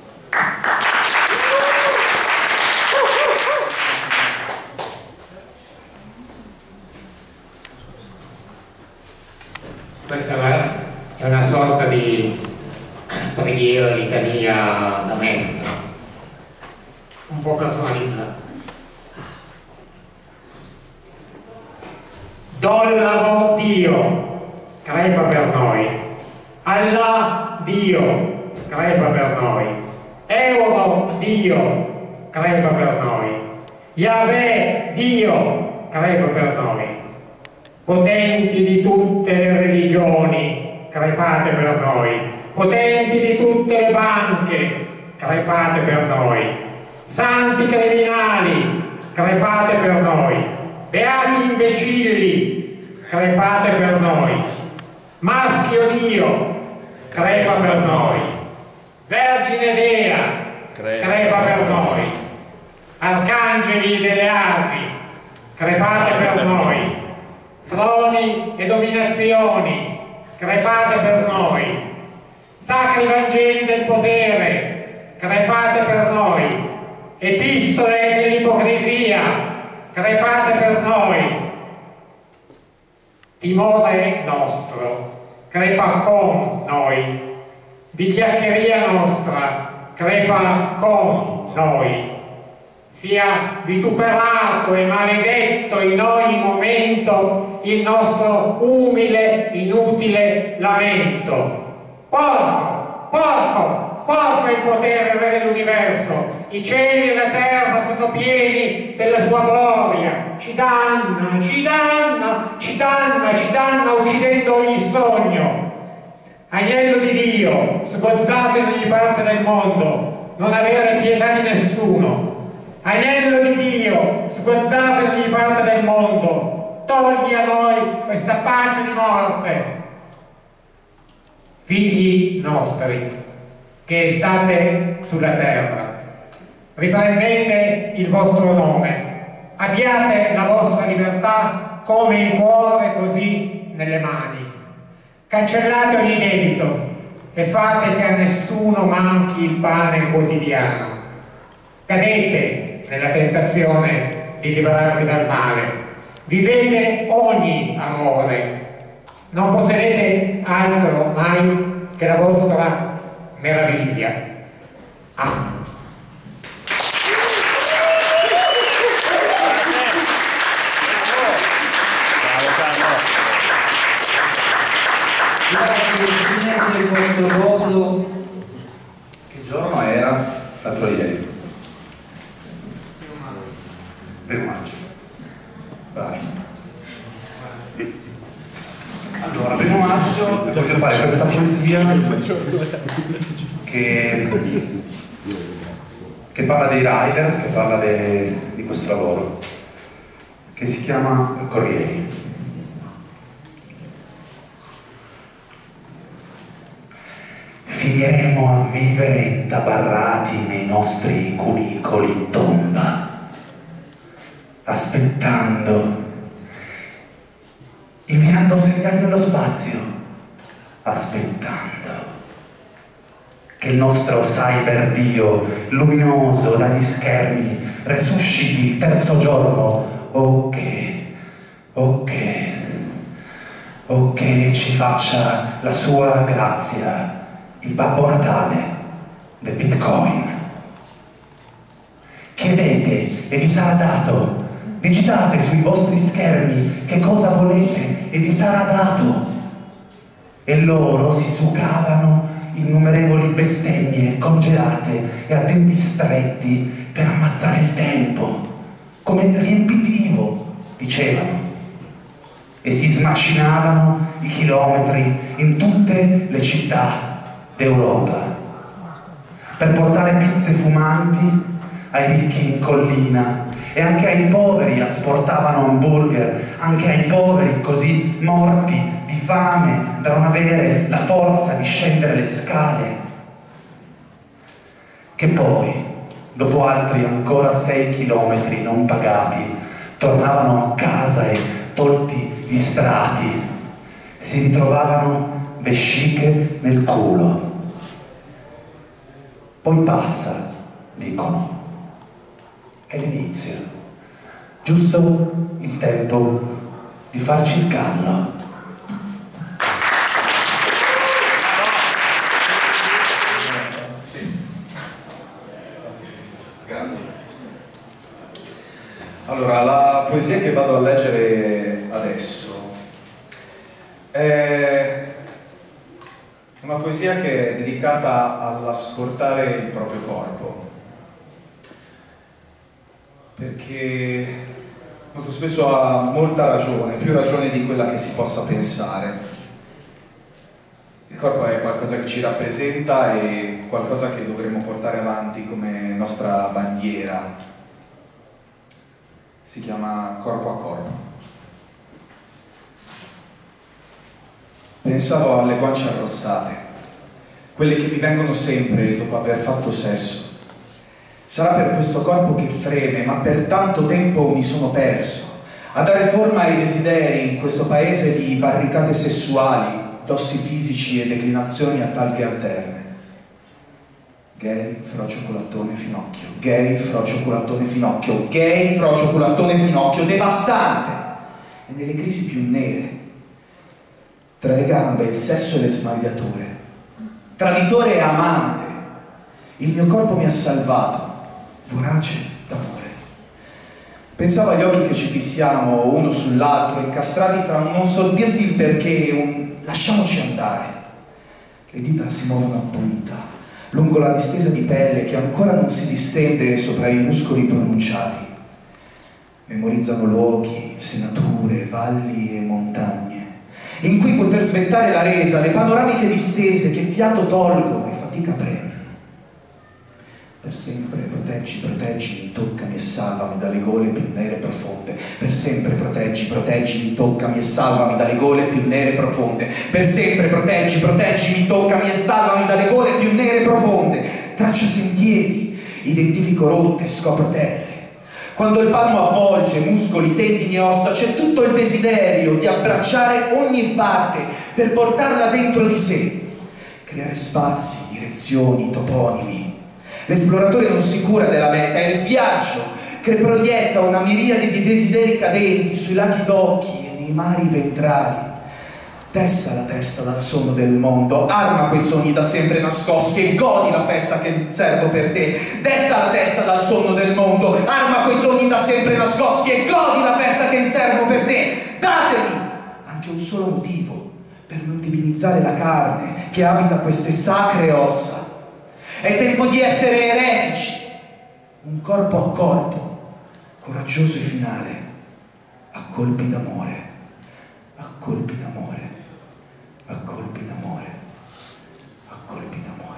Questa è una sorta di preghiera, litania da messa, un po' casualità. Dollaro Dio, crepa per noi. Allah Dio, crepa per noi. Euro Dio, crepa per noi. Yahweh Dio, crepa per noi. Potenti di tutte le religioni, crepate per noi. Potenti di tutte le banche, crepate per noi. Santi criminali, crepate per noi. Beati imbecilli, crepate per noi. Maschio Dio, crepa per noi. Vergine Dea, crepa per noi. Arcangeli delle armi, crepate per noi. Troni e dominazioni, crepate per noi. Sacri Vangeli del potere, crepate per noi. epistole dell'ipocrisia, crepate per noi. Timore nostro, crepa con noi. Vigliaccheria nostra, crepa con noi. Sia vituperato e maledetto in ogni momento il nostro umile, inutile lamento. Porco, porco, porco è il potere re dell'universo. I cieli e la terra sono pieni della sua gloria. Ci danna, ci danna, ci danna, ci danna uccidendo ogni sogno. Agnello di Dio, sgozzato in ogni parte del mondo, non avere pietà di nessuno. Agnello di Dio, sgozzato in ogni parte del mondo, togli a noi questa pace di morte. Figli nostri, che state sulla terra, riprendete il vostro nome, abbiate la vostra libertà come in cuore così nelle mani. Cancellate ogni debito e fate che a nessuno manchi il pane quotidiano. Cadete nella tentazione di liberarvi dal male. Vivete ogni amore. Non possedete altro mai che la vostra meraviglia. Amen. Di questo voto, Che giorno era? L'altro ieri. 1° maggio. Bravi. Allora, 1° maggio voglio fare questa poesia che parla dei riders, che parla di questo lavoro, che si chiama Corrieri. Finiremo a vivere intabarrati nei nostri cunicoli tomba, aspettando, inviando segnali nello spazio, aspettando che il nostro cyberdio luminoso dagli schermi resusciti il terzo giorno, o che ci faccia la sua grazia, il Babbo Natale del Bitcoin. Chiedete e vi sarà dato. Digitate sui vostri schermi che cosa volete e vi sarà dato. E loro si sucavano innumerevoli bestemmie congelate e a tempi stretti per ammazzare il tempo, come riempitivo, dicevano. E si smacinavano i chilometri in tutte le città d'Europa per portare pizze fumanti ai ricchi in collina, e anche ai poveri asportavano hamburger, anche ai poveri così morti di fame da non avere la forza di scendere le scale, che poi, dopo altri ancora 6 chilometri non pagati, tornavano a casa e, tolti gli strati, si ritrovavano vesciche nel culo. Poi passa, dicono. È l'inizio, giusto il tempo di farci il callo. Sì. Grazie. Allora, la poesia che vado a leggere adesso è una poesia che è dedicata all'ascoltare il proprio corpo, perché molto spesso ha molta ragione, più ragione di quella che si possa pensare. Il corpo è qualcosa che ci rappresenta e qualcosa che dovremmo portare avanti come nostra bandiera. Si chiama corpo a corpo. Pensavo alle guance arrossate, quelle che mi vengono sempre dopo aver fatto sesso. Sarà per questo corpo che freme, ma per tanto tempo mi sono perso a dare forma ai desideri in questo paese di barricate sessuali, dossi fisici e declinazioni a targhe alterne. Gay, frocio, culattone, finocchio. Gay, frocio, culattone, finocchio. Gay, frocio, culattone, finocchio. Devastante! E nelle crisi più nere. Tra le gambe, il sesso e le smagliature. Traditore e amante. Il mio corpo mi ha salvato. Vorace d'amore. Pensavo agli occhi che ci fissiamo uno sull'altro, incastrati tra un non so dirti il perché e un lasciamoci andare. Le dita si muovono a punta lungo la distesa di pelle che ancora non si distende sopra i muscoli pronunciati. Memorizzano luoghi, senature, valli e montagne, in cui poter sventare la resa, le panoramiche distese che fiato tolgono e fatica premiano. Per sempre proteggi, proteggimi, toccami e salvami dalle gole più nere e profonde. Per sempre proteggi, proteggimi, toccami e salvami dalle gole più nere e profonde. Per sempre proteggi, proteggimi, toccami e salvami dalle gole più nere e profonde. Traccio sentieri, identifico rotte, scopro terre. Quando il palmo avvolge muscoli, tendini e ossa, c'è tutto il desiderio di abbracciare ogni parte per portarla dentro di sé. Creare spazi, direzioni, toponimi. L'esploratore non si cura della meta, è il viaggio che proietta una miriade di desideri cadenti sui laghi d'occhi e nei mari ventrali. Testa la testa dal sonno del mondo, arma quei sogni da sempre nascosti e godi la festa che servo per te. Desta la testa dal sonno del mondo, arma quei sogni da sempre nascosti e godi la festa che servo per te. Datemi anche un solo motivo per non divinizzare la carne che abita queste sacre ossa. È tempo di essere eretici, un corpo a corpo, coraggioso e finale, a colpi d'amore, a colpi d'amore, a colpi d'amore, a colpi d'amore.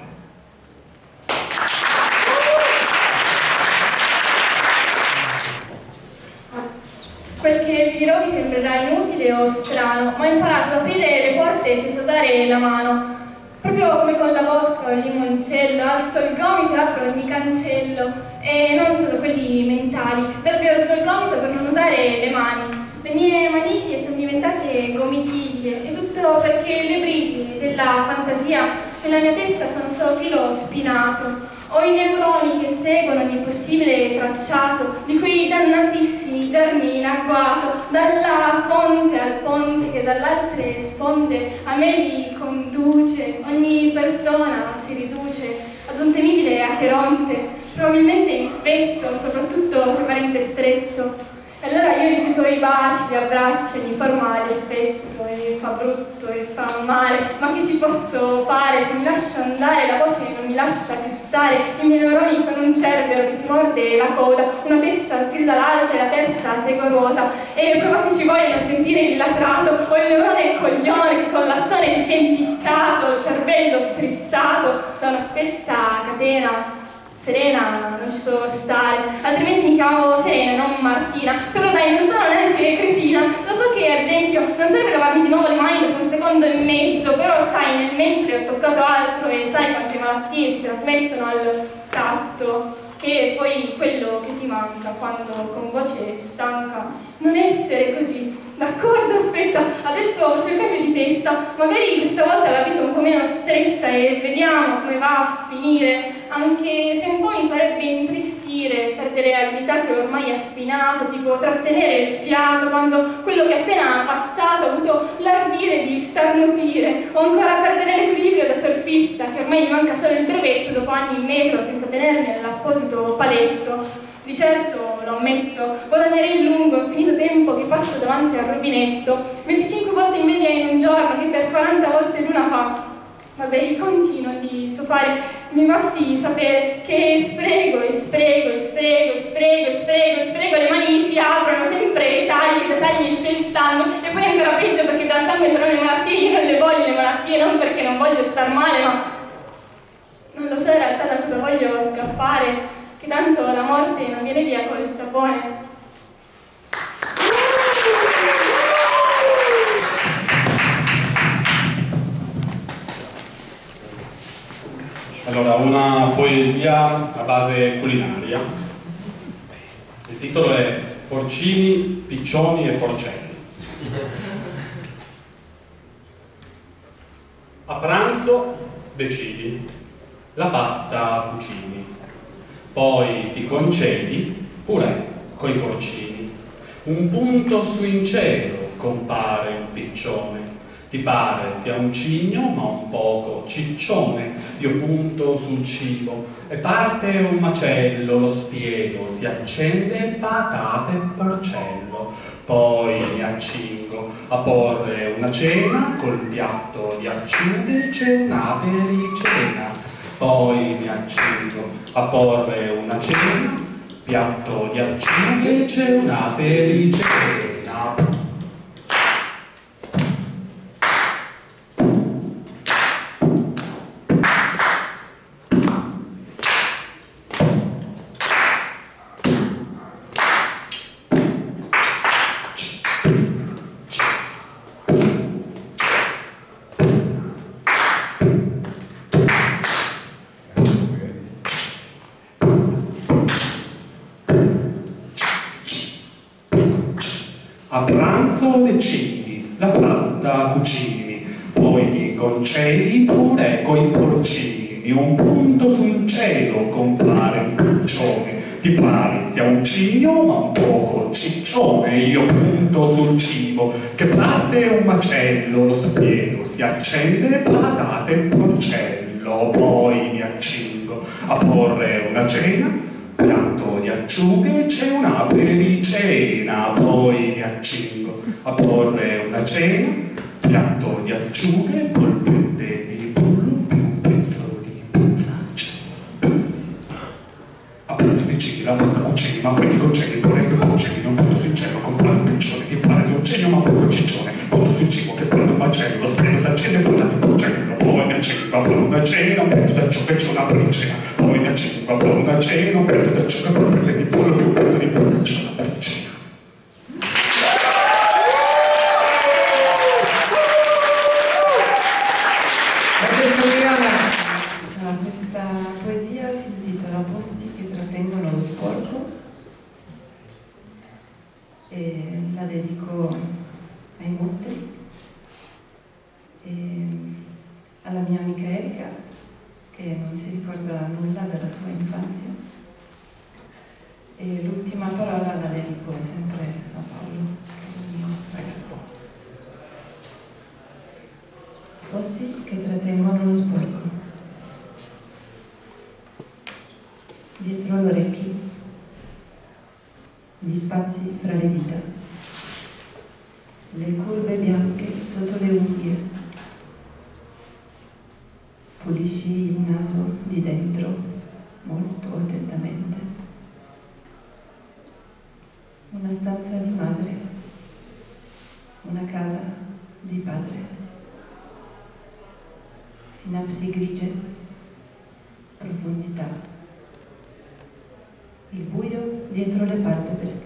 Quel che vi dirò vi sembrerà inutile o strano, ma ho imparato ad aprire le porte senza dare la mano. Proprio come con la vodka o il limoncello, alzo il gomito e apro ogni cancello, e non solo quelli mentali, davvero uso il gomito per non usare le mani. Le mie maniglie sono diventate gomitiglie, e tutto perché le briglie della fantasia nella mia testa sono solo filo spinato. Ho i neuroni che seguono ogni possibile tracciato di quei dannatissimi germi in agguato, dalla fonte al ponte che dall'altre sponde a me li conduce. Ogni persona si riduce ad un temibile acheronte, probabilmente infetto, soprattutto se parente stretto. E allora io rifiuto i baci, gli abbracci, mi fa male il petto, e fa brutto, e fa male, ma che ci posso fare? Se mi lascio andare la voce non mi lascia più stare, i miei neuroni sono un cerbero che si morde la coda, una testa sgrida l'altra e la terza segue a ruota, e provateci voi a sentire il latrato, o il neurone coglione che con l'astone ci si è impiccato, il cervello strizzato da una spessa catena. Serena, non ci so stare, altrimenti mi chiamavo Serena, non Martina. Però dai, non sono neanche cretina. Lo so che, ad esempio, non serve lavarmi di nuovo le mani dopo un secondo e mezzo, però sai, nel mentre ho toccato altro e sai quante malattie si trasmettono al tatto, che è poi quello che ti manca quando con voce stanca. Non essere così. D'accordo, aspetta, adesso c'è il cambio di testa, magari questa volta la vita un po' meno stretta e vediamo come va a finire, anche se un po' mi farebbe intristire perdere l'abilità che ormai è affinato, tipo trattenere il fiato quando quello che è appena passato ha avuto l'ardire di starnutire, o ancora perdere l'equilibrio da surfista, che ormai mi manca solo il brevetto dopo anni in metro senza tenermi all'apposito paletto. Di certo, lo ammetto, guadagnerei il lungo, infinito tempo che passo davanti al rubinetto, 25 volte in media in un giorno, che per 40 volte l'una fa. Vabbè, il continuo di sopare, mi basti sapere che sprego, le mani si aprono sempre, tagli, da tagli esce il sangue, e poi ancora peggio perché dal sangue entrano le malattie, io non le voglio le malattie, non perché non voglio star male, ma non lo so in realtà da cosa voglio scappare, che tanto la morte non viene via col sapone. Allora, una poesia a base culinaria. Il titolo è Porcini, piccioni e porcelli. A pranzo decidi, la pasta cucini, poi ti concedi pure coi porcini. Un punto su in cielo compare un piccione, ti pare sia un cigno ma un poco ciccione. Io punto sul cibo e parte un macello, lo spiedo, si accende patate e porcello. Poi mi accingo a porre una cena, col piatto di acciughe c'è una pericena. Poi mi accingo a porre una cena, piatto di acciughe c'è una pericena. A pranzo decidi, la pasta cucini, poi ti concedi pure coi porcini. Un punto sul cielo compare un piccione, ti pare sia un cigno ma un poco ciccione. Io punto sul cibo che parte un macello, lo spiedo, si accende patate e porcello. Poi mi accingo a porre una cena, piatto di acciughe c'è una pericena. Poi mi accingo a porre una cena, piatto di acciughe, polpette di pollo e un pezzo di pizzaccia. A pranzo decidi, la pasta cucini, ma poi ti concedi pure che porcini. Non punto sul cielo compare un piccione, ti pare sul cigno ma poco ciccione. Punto sul cibo che prende un macello, lo spiedo si accende patate e porcello. Poi mi accingo a porre una cena, un piatto di acciughe c'è una pericena. Poi mi accingo a porre una cena, un piatto di acciughe, polpette di pollo e un pezzo di pizzaccia. Una pericena. Questa poesia si intitola Posti che trattengono lo sporco e la dedico ai mostri e alla mia amica Erika, che non si ricorda nulla della sua infanzia, e l'ultima parola la dedico sempre a Paolo, che è il mio ragazzo. Posti che trattengono lo sporco. Dietro l'orecchio, gli spazi fra le dita, le curve bianche sotto le unghie. Pulisci il naso di dentro molto attentamente. Una stanza di madre, una casa di padre. Sinapsi grigie, profondità. Il buio dietro le palpebre.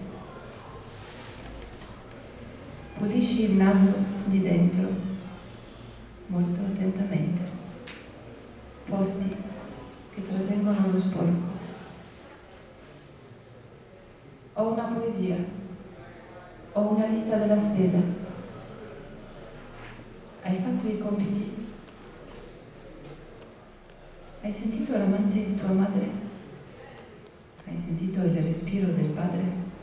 Pulisci il naso di dentro molto attentamente. Posti che trattengono lo sporco. Ho una poesia. Ho una lista della spesa. Hai fatto i compiti? Hai sentito l'amante di tua madre? Hai sentito il respiro del padre?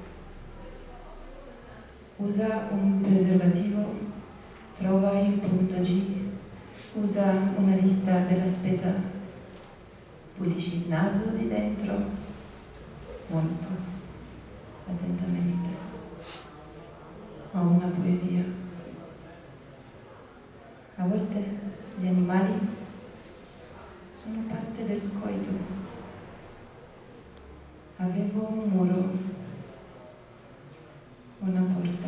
Usa un preservativo, trova il punto G, usa una lista della spesa, pulisci il naso di dentro molto attentamente. Ho una poesia. A volte gli animali sono parte del coito. Avevo un muro, una porta,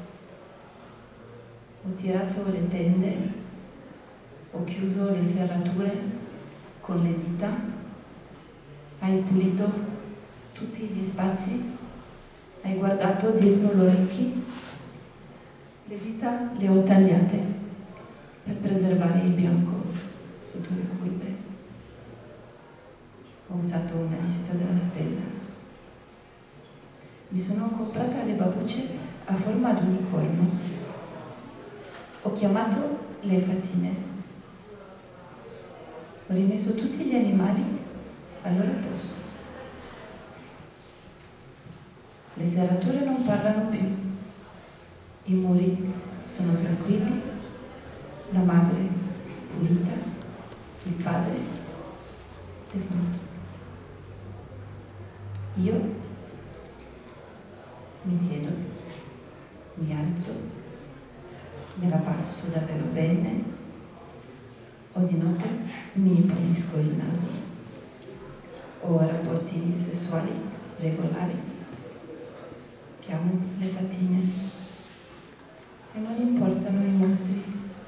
ho tirato le tende, ho chiuso le serrature con le dita, hai pulito tutti gli spazi, hai guardato dietro l'orecchio, le dita le ho tagliate per preservare il bianco sotto le curve. Ho usato una lista della spesa. Mi sono comprata le babbucce a forma di unicorno. Ho chiamato le fatine. Ho rimesso tutti gli animali al loro posto. Le serrature non parlano più. I muri sono tranquilli. La madre pulita. Il padre defunto. Io mi siedo, mi alzo, me la passo davvero bene. Ogni notte mi pulisco il naso. Ho rapporti sessuali regolari. Chiamo le fattine e non importano i mostri.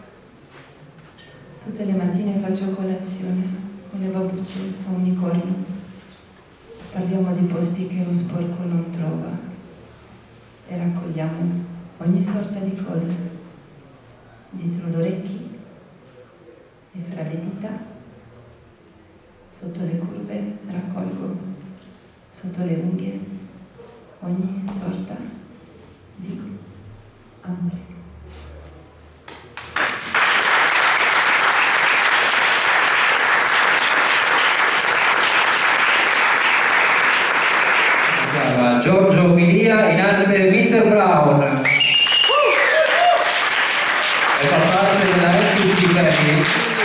Tutte le mattine faccio colazione con le babbucce a unicorno. Parliamo di posti che lo sporco non trova e raccogliamo ogni sorta di cose dietro gli orecchi e fra le dita. Sotto le curve raccolgo, sotto le unghie, ogni sorta di amore. Giorgio Pilia, in arte Mr. Brown, e fa parte della FPC Family.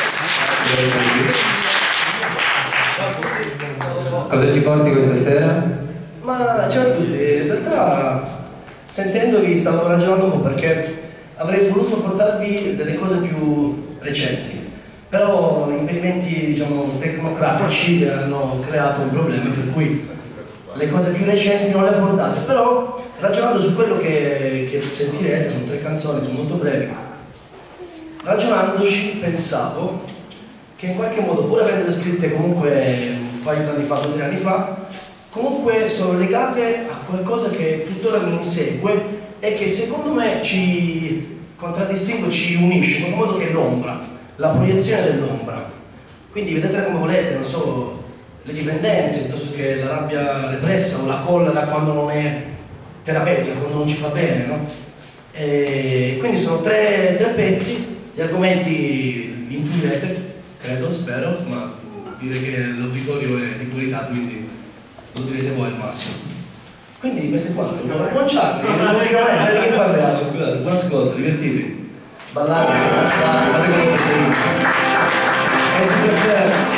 Cosa ci porti questa sera? Ma ciao a tutti, in realtà sentendovi stavo ragionando un po' perché avrei voluto portarvi delle cose più recenti, però gli impedimenti, diciamo, tecnocratici hanno creato un problema, per cui le cose più recenti non le ho portate. Però ragionando su quello che sentirete, sono 3 canzoni, sono molto brevi, ragionandoci pensavo che in qualche modo, pur avendole scritte comunque un paio d'anni fa, 2 o 3 anni fa, comunque sono legate a qualcosa che tuttora mi insegue e che secondo me ci contraddistingue, ci unisce, in qualche modo, che è l'ombra, la proiezione dell'ombra. Quindi vedetela come volete, non so, le dipendenze, piuttosto che la rabbia repressa o la collera quando non è terapeutica, quando non ci fa bene, no? E quindi sono tre pezzi, gli argomenti li intuirete, credo, spero, ma direi che l'uditorio è di qualità, quindi lo direte voi al massimo. Quindi questo è quanto, buon Charlie, musicalmente, di che parliamo, scusate, buon ascolto, divertitevi, ballate, alzate, fate quello che preferite. È super bello.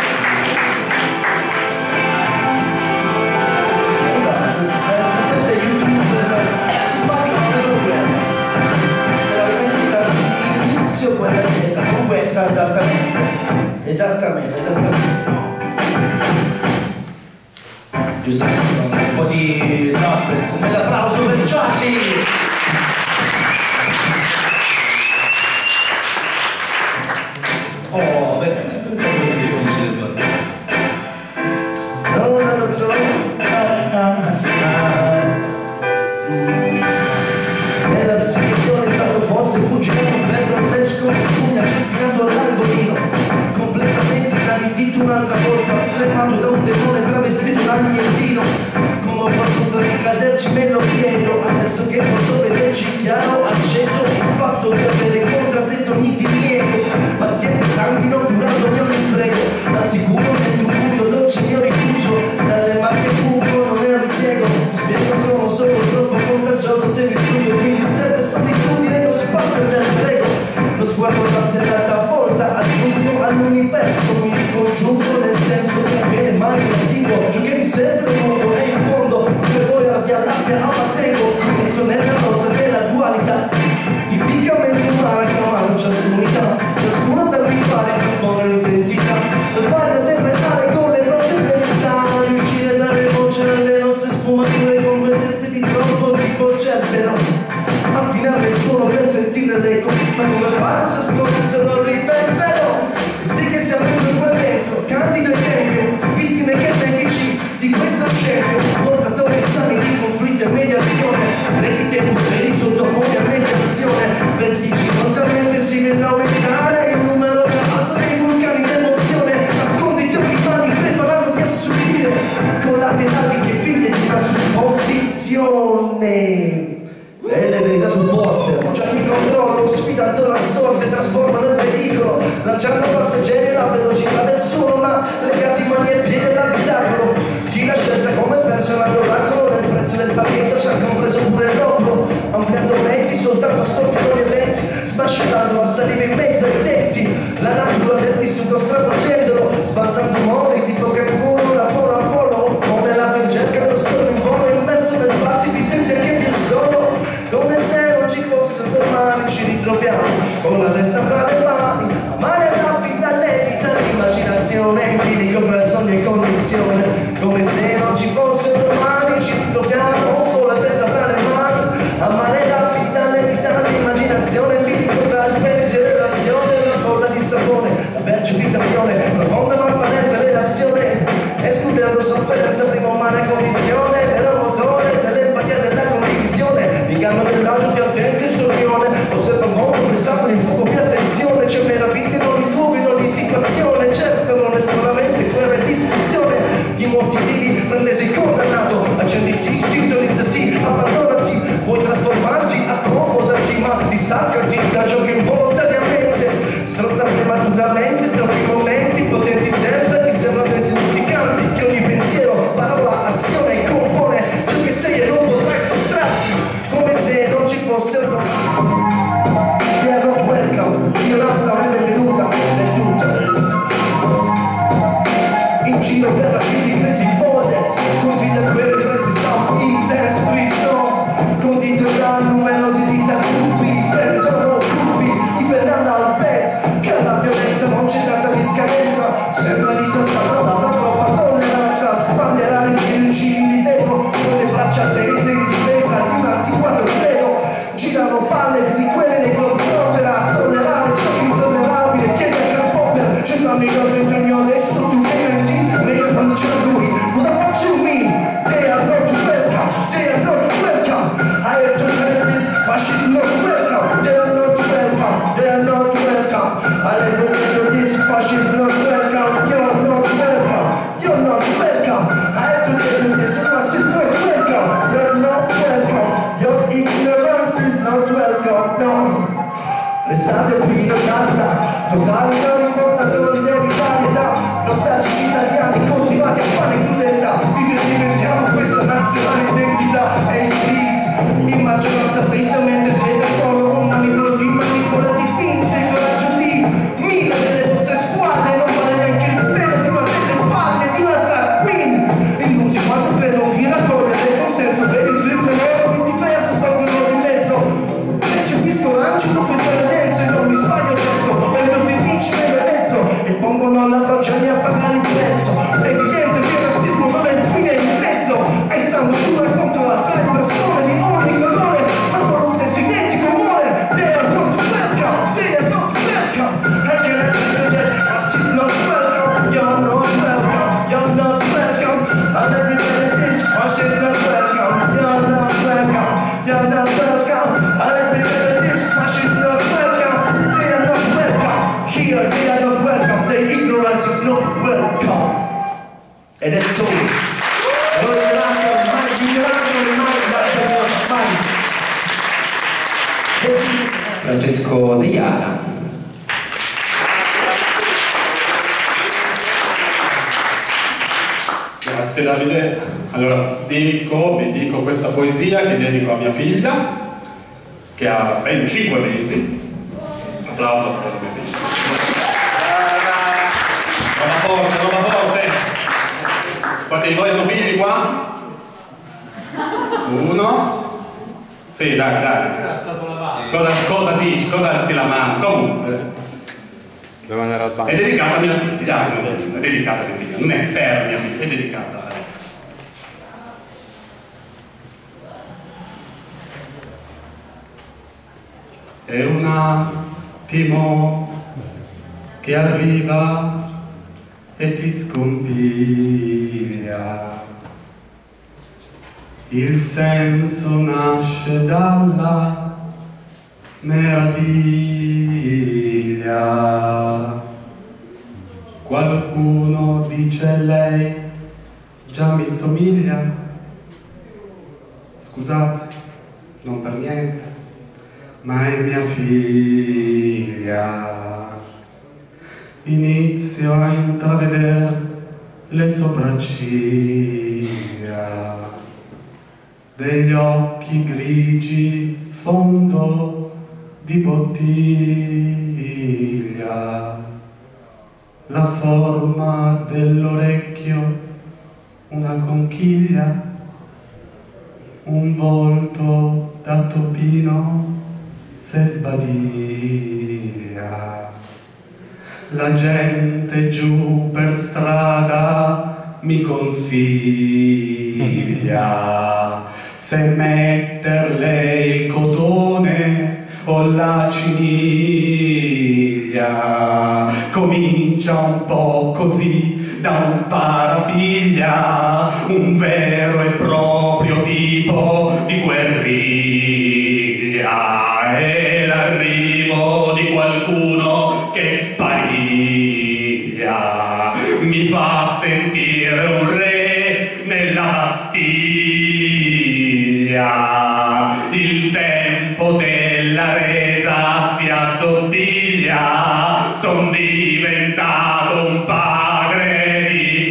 Quella chiesa, con questa esattamente. Giusto, un po' di suspense, un bel applauso per Charlie! Oh, bene, pensavo che sia difficile. Nella psichiatria tanto fosse fuggito, prendo l'esco di spugna gestinato all'angolino, completamente inadibito un'altra volta, stremato da un demone travestito da agnellino. Come ho potuto ricaderci me lo chiedo, adesso che posso vederci chiaro, accedo il fatto di avere contraddetto ogni diniego, paziente sanguino curandomi ogni spreco, dal sicuro nel tuburio dolce mio rifugio, dalle masse cupo non è un ripiego, spiego sono solo troppo contagioso se mi studio, quindi serve solitudine, lo spazio del prego, lo sguardo rastellato a volta aggiungo all'universo, mi ricongiungo nel senso che le mani attivo, ciò che mi serve un mondo e in fondo per voi alla via lattea appartengo, entro nella notte della dualità, tipicamente un'arca ma non ciascunità, ciascuno da rifare compone un'identità, lo sbaglio del reale con le proprie verità, riuscire a dare voce alle nostre sfumature con quelle teste di troppo tipo cercherò affinare solo per sentire l'eco, ma come parlo se ascolti se non ripeterò, sì che siamo in quel dentro, candido e tempio, vittime che benefici di questo scempio, portatori sani di conflitto e mediazione, sprechi tempo seri sotto a mediazione, vertiginosamente si vedrà aumentare il numero già alto dei vulcani d'emozione, nasconditi ogni mani preparandoti a subire collaterali che figlie di una supposizione. E le verità sul poster, cioè mi controllo, sfidando la sorte, trasforma nel veicolo, lanciando passeggeri la velocità del suono, ma legati mani e piedi all'abitacolo. Chi l'ha scelta come personaggio oracolo, nel prezzo del pacchetto ci ha compreso pure il loco, ampliando menti, soltanto storpiando gli eventi, sbasciando la saliva in mezzo ai denti, la natura del vissuto stravolgendolo, sbalzando muovi tipo canguro da polo a polo, come lato in cerca dello stormo in volo, immerso nel party ti senti anche più solo, come se non ci fosse domani. Ci ritroviamo con la testa fra le mani, amare rapida, levita l'immaginazione, in bilico tra il sogno e condizione, come se non ci fosse domani. Ci ritroviamo con la testa fra le mani, amare rapida, levita l'immaginazione, in bilico tra il pensiero e l'azione, una bolla di sapone, la percepitamone, profonda ma apparente relazione, escludendo sofferenza, prima umana condizione, vero motore dell'empatia, della condivisione, l'inganno dell'agio che attende il suo rione, osserva il mondo prestando un poco più attenzione, c'è meraviglia in ogni luogo, in ogni situazione, certo non è solamente guerra e distruzione, di molti vivi prendesi condannato, accenditi, sintonizzati, abbandonati, vuoi trasformarti, accomodati, ma distaccati da ciò che involontariamente strozza prematuramente, troppi momenti potenti sempre mi sembrano insignificanti, che ogni pensiero, parola, azione compone ciò che sei e non potrai sottrarti, come se non ci fosse they are not welcome, l'ignoranza non è benvenuta del tutto. In giro per la street di Crazy Poets, così da quelle presi sound intense free song, condito da numerosi dita gruppi, frentono gruppi, iperando al pezzo, che la violenza non c'è data di scadenza, sembra di sia stata data troppa tolleranza, spanderà le fioricini di devo, con le braccia tese in difesa di un antiquato credo, girano palle di quelle dei globetrotter, a tollerare ciò che intollerabile, chiede a Karl Popper, 100 anni dopo il mio adesso tu che menti, meglio quando c'era lui, what the fuck you mean? They are not welcome, they are not welcome, I have to tell this, but she's not welcome, they are not welcome, they are not welcome, I have to tell this, but she's not welcome, you're not welcome, you're not welcome, I have to tell this, but she's not welcome, you're not welcome, your ignorance is not welcome, no. Restate qui notata, totali non importatori dell'Italia, nostalgici italiani coltivati a pane e crudeltà, diventiamo questa nazionale identità e in crisi, in maggioranza tristemente siete solo un manipolativi, se il coraggio di mille delle vostre squadre non vale neanche il pelo di una delle palle di una drag queen, illusi quando credono di raccogliere consenso per il triple euro indifeso, tolgono in mezzo, percepisco l'angelo fedele adesso e non mi sbaglio certo, e non ti vinci nel mezzo e pongono la procella a pagare il prezzo, evidente che il razzismo non è il fine in mezzo, aizzando dura contro l'altra le persone di ogni colore, ma con lo stesso identico umore, they are not welcome, they are not welcome, I can tell that she's not welcome, you're not welcome, you're not welcome, and every day this she's not welcome, you're not welcome, you're not welcome, and every day this she's not welcome, they are not welcome, here they are not welcome, their ignorance is not welcome, ed è solo. Francesco De Iana. Grazie Davide. Allora vi dico questa poesia che dedico a mia figlia che ha ben 5 mesi. Un applauso per la mia figlia. Roba forte. Quanti di voi hanno figli qua? Uno. Sì, dai. Cosa dici? Cosa alzi la mano? Comunque. Devo andare al bagno. È dedicata a mia figlia. È dedicata a mia figlia, non è per mia figlia, è dedicata a lei. È un attimo che arriva e ti scompiglia. Il senso nasce dalla meraviglia. Qualcuno dice lei già mi somiglia. Scusate, non per niente, ma è mia figlia. inizio a intraveder le sopracciglia degli occhi grigi fondo di bottiglia, la forma dell'orecchio una conchiglia, un volto da topino se sbadiglia. La gente giù per strada mi consiglia se metterle il cotone o la ciniglia. Comincia un po' così da un parapiglia, un vero e proprio tipo di guerriglia, e l'arrivo di qualcuno che spariglia mi fa sentire un re nella Bastiglia. Il tempo della resa si assottiglia, son diventato un padre di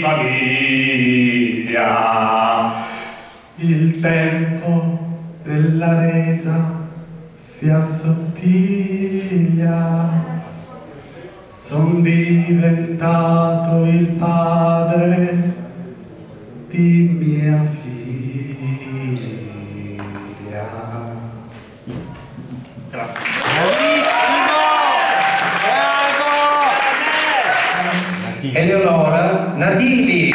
famiglia. Il tempo della resa si assottiglia, son diventato il padre di mia figlia. Grazie. Eleonora Nadivi.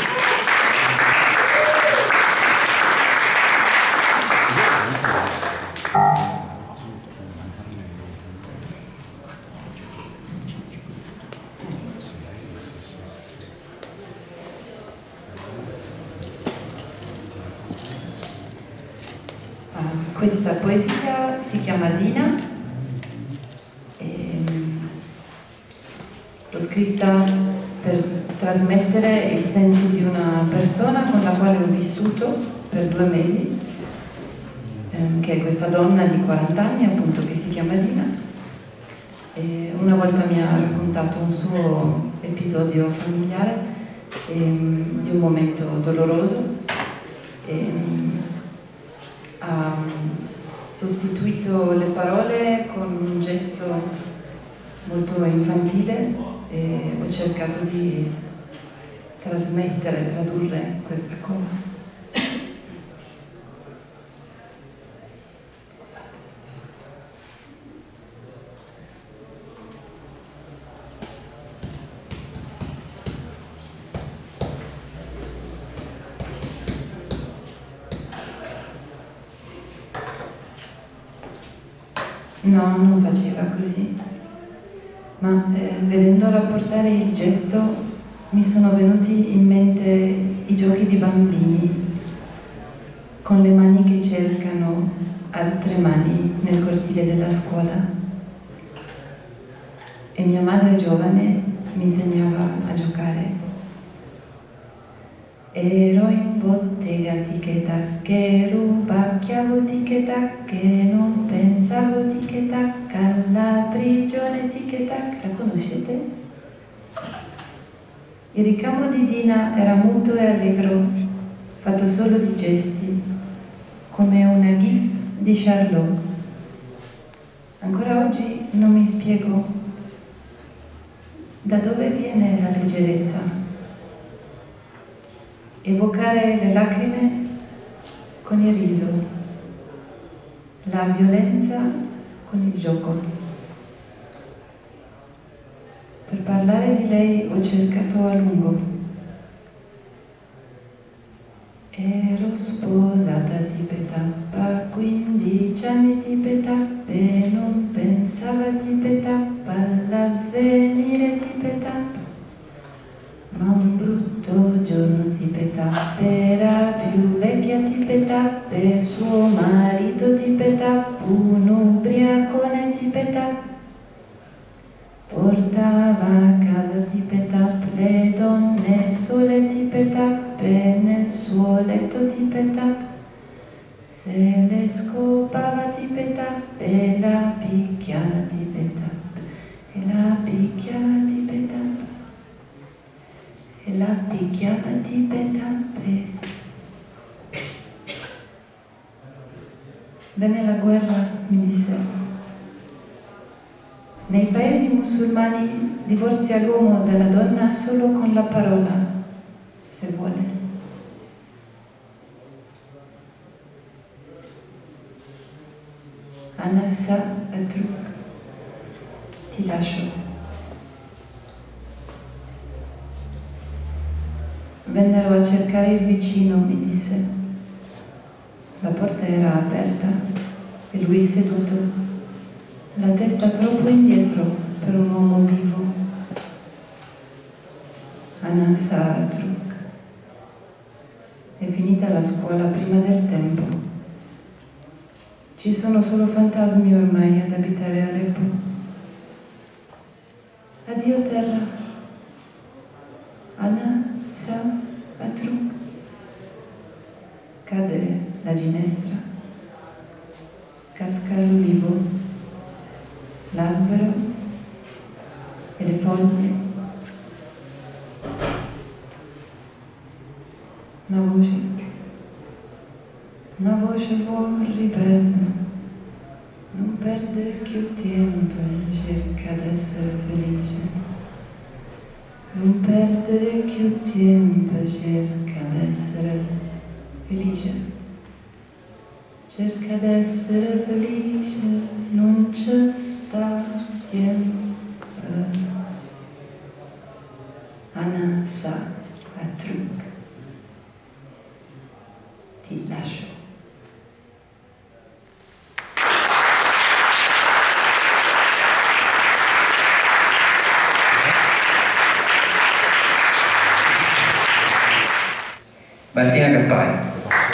Questa poesia si chiama Dina e l'ho scritta per trasmettere il senso di una persona con la quale ho vissuto per 2 mesi, che è questa donna di 40 anni appunto che si chiama Dina. E una volta mi ha raccontato un suo episodio familiare di un momento doloroso. Ha sostituito le parole con un gesto molto infantile e ho cercato di trasmettere, tradurre questa cosa. No, non faceva così, ma vedendola portare il gesto mi sono venuti in mente i giochi di bambini, con le mani che cercano altre mani nel cortile della scuola. E mia madre giovane mi insegnava a giocare. Ero in bottega tic-tac, rubacchiavo tic-tac, non pensavo tic-tac, alla prigione tic-tac. La conoscete? Il ricamo di Dina era muto e allegro, fatto solo di gesti, come una gif di Charlot. Ancora oggi non mi spiego da dove viene la leggerezza. Evocare le lacrime con il riso, la violenza con il gioco. Per parlare di lei ho cercato a lungo. Ero sposata tipe-tappa, 15 anni tipe-tappe, non pensava tipe-tappa all'avvenire tipe-tappa. Ma un brutto giorno tipe-tappe, era più vecchia tipe-tappe, suo marito tipe-tappe, un ubriacone tipe-tappe. Portava a casa tipe-tappe le donne sole tipe-tappe, nel suo letto tipe-tappe. Se le scopava tipe-tappe, la picchiava tipe-tappe, e la picchiava tipe-tappe. picchiava di petate. Venne la guerra, mi disse. Nei paesi musulmani divorzia l'uomo dalla donna solo con la parola, se vuole. Anasa Atruk, ti lascio. Vennero a cercare il vicino, mi disse. La porta era aperta e lui seduto, la testa troppo indietro per un uomo vivo. Anasa Atruk. È finita la scuola prima del tempo. Ci sono solo fantasmi ormai ad abitare Aleppo. Addio terra. Anasa Atruk. Cade la ginestra. Casca l'ulivo, l'albero e le foglie. Una voce vuol ripetere, non perdere più tempo, cerca d'essere felice. Non perdere più tempo, cerca d'essere felice. Cerca d'essere felice, non c'è sta tempo. Anasa Atruk. Ti lascio. Martina Cappani.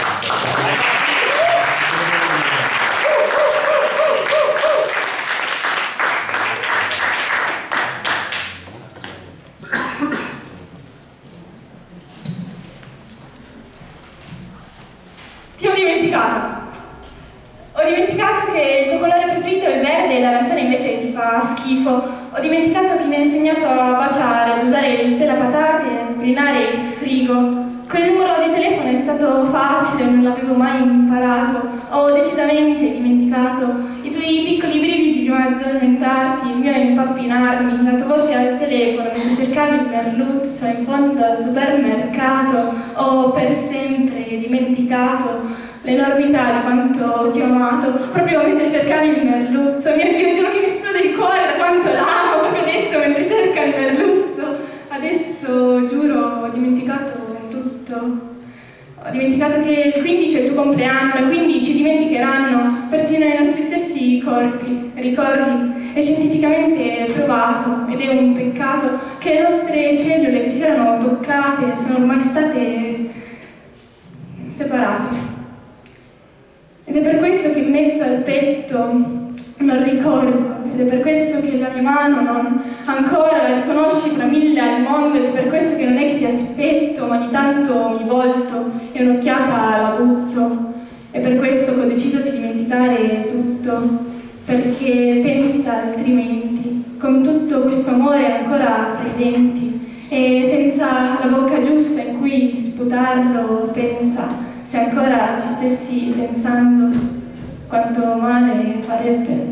Ti ho dimenticato. Ho dimenticato che il tuo colore preferito è il verde e l'arancione invece ti fa schifo. Ho dimenticato che mi ha insegnato a baciare, ad usare il pelapatate e a sbrinare il frigo. Quel numero di telefono è stato facile, non l'avevo mai imparato. Ho decisamente dimenticato i tuoi piccoli brividi prima di addormentarti, il mio impappinarmi, la tua voce al telefono mentre cercavi il merluzzo in fondo al supermercato. Ho per sempre dimenticato l'enormità di quanto ti ho amato, proprio mentre cercavi il merluzzo. Mio Dio, giuro che mi esplode il cuore da quanto l'amo, proprio adesso mentre cerca il merluzzo. Adesso, giuro, ho dimenticato tutto. Ho dimenticato che il 15 è il tuo compleanno e quindi ci dimenticheranno persino i nostri stessi corpi. Ricordi? È scientificamente provato ed è un peccato che le nostre cellule che si erano toccate sono ormai state separate. Ed è per questo che in mezzo al petto non ricordo, ed è per questo che la mia mano non ancora la riconosci fra mille al mondo, ed è per questo che non è che ti aspetto, ma ogni tanto mi volto e un'occhiata la butto. È per questo che ho deciso di dimenticare tutto, perché pensa altrimenti, con tutto questo amore ancora fra i denti, e senza la bocca giusta in cui sputarlo, pensa, se ancora ci stessi pensando, quanto male farebbe.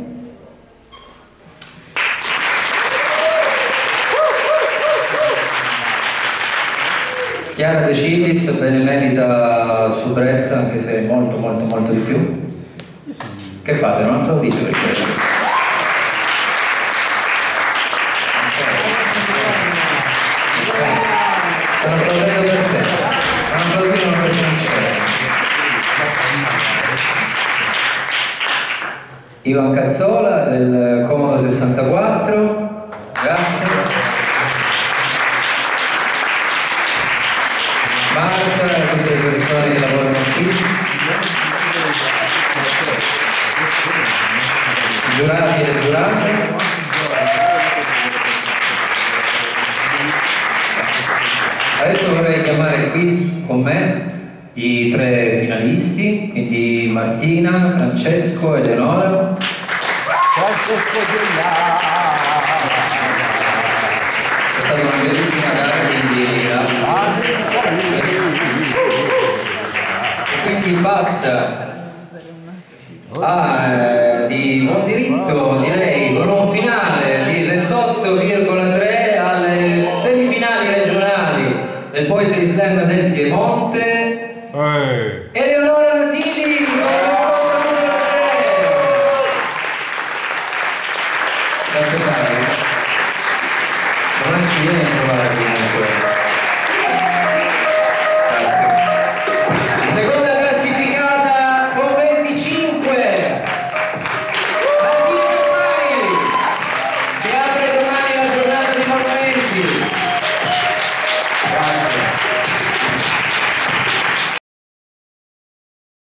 Chiara De Cilis, benemerita soubretta, anche se molto molto molto di più. Che fate? Non applaudite per quello. Stanno applaudendo per te. Stanno applaudendo per non c'è. Ivan Cazzola del Comodo 64, grazie. Marta e tutte le persone che lavorano qui, giurati e giurate. Adesso vorrei chiamare qui con me i tre finalisti, quindi Martina, Francesco e Eleonora. È stata una bellissima gara, quindi grazie. quindi passa di buon diritto, direi, con un finale di 28,3 alle semifinali regionali del Poetry Slam del Piemonte.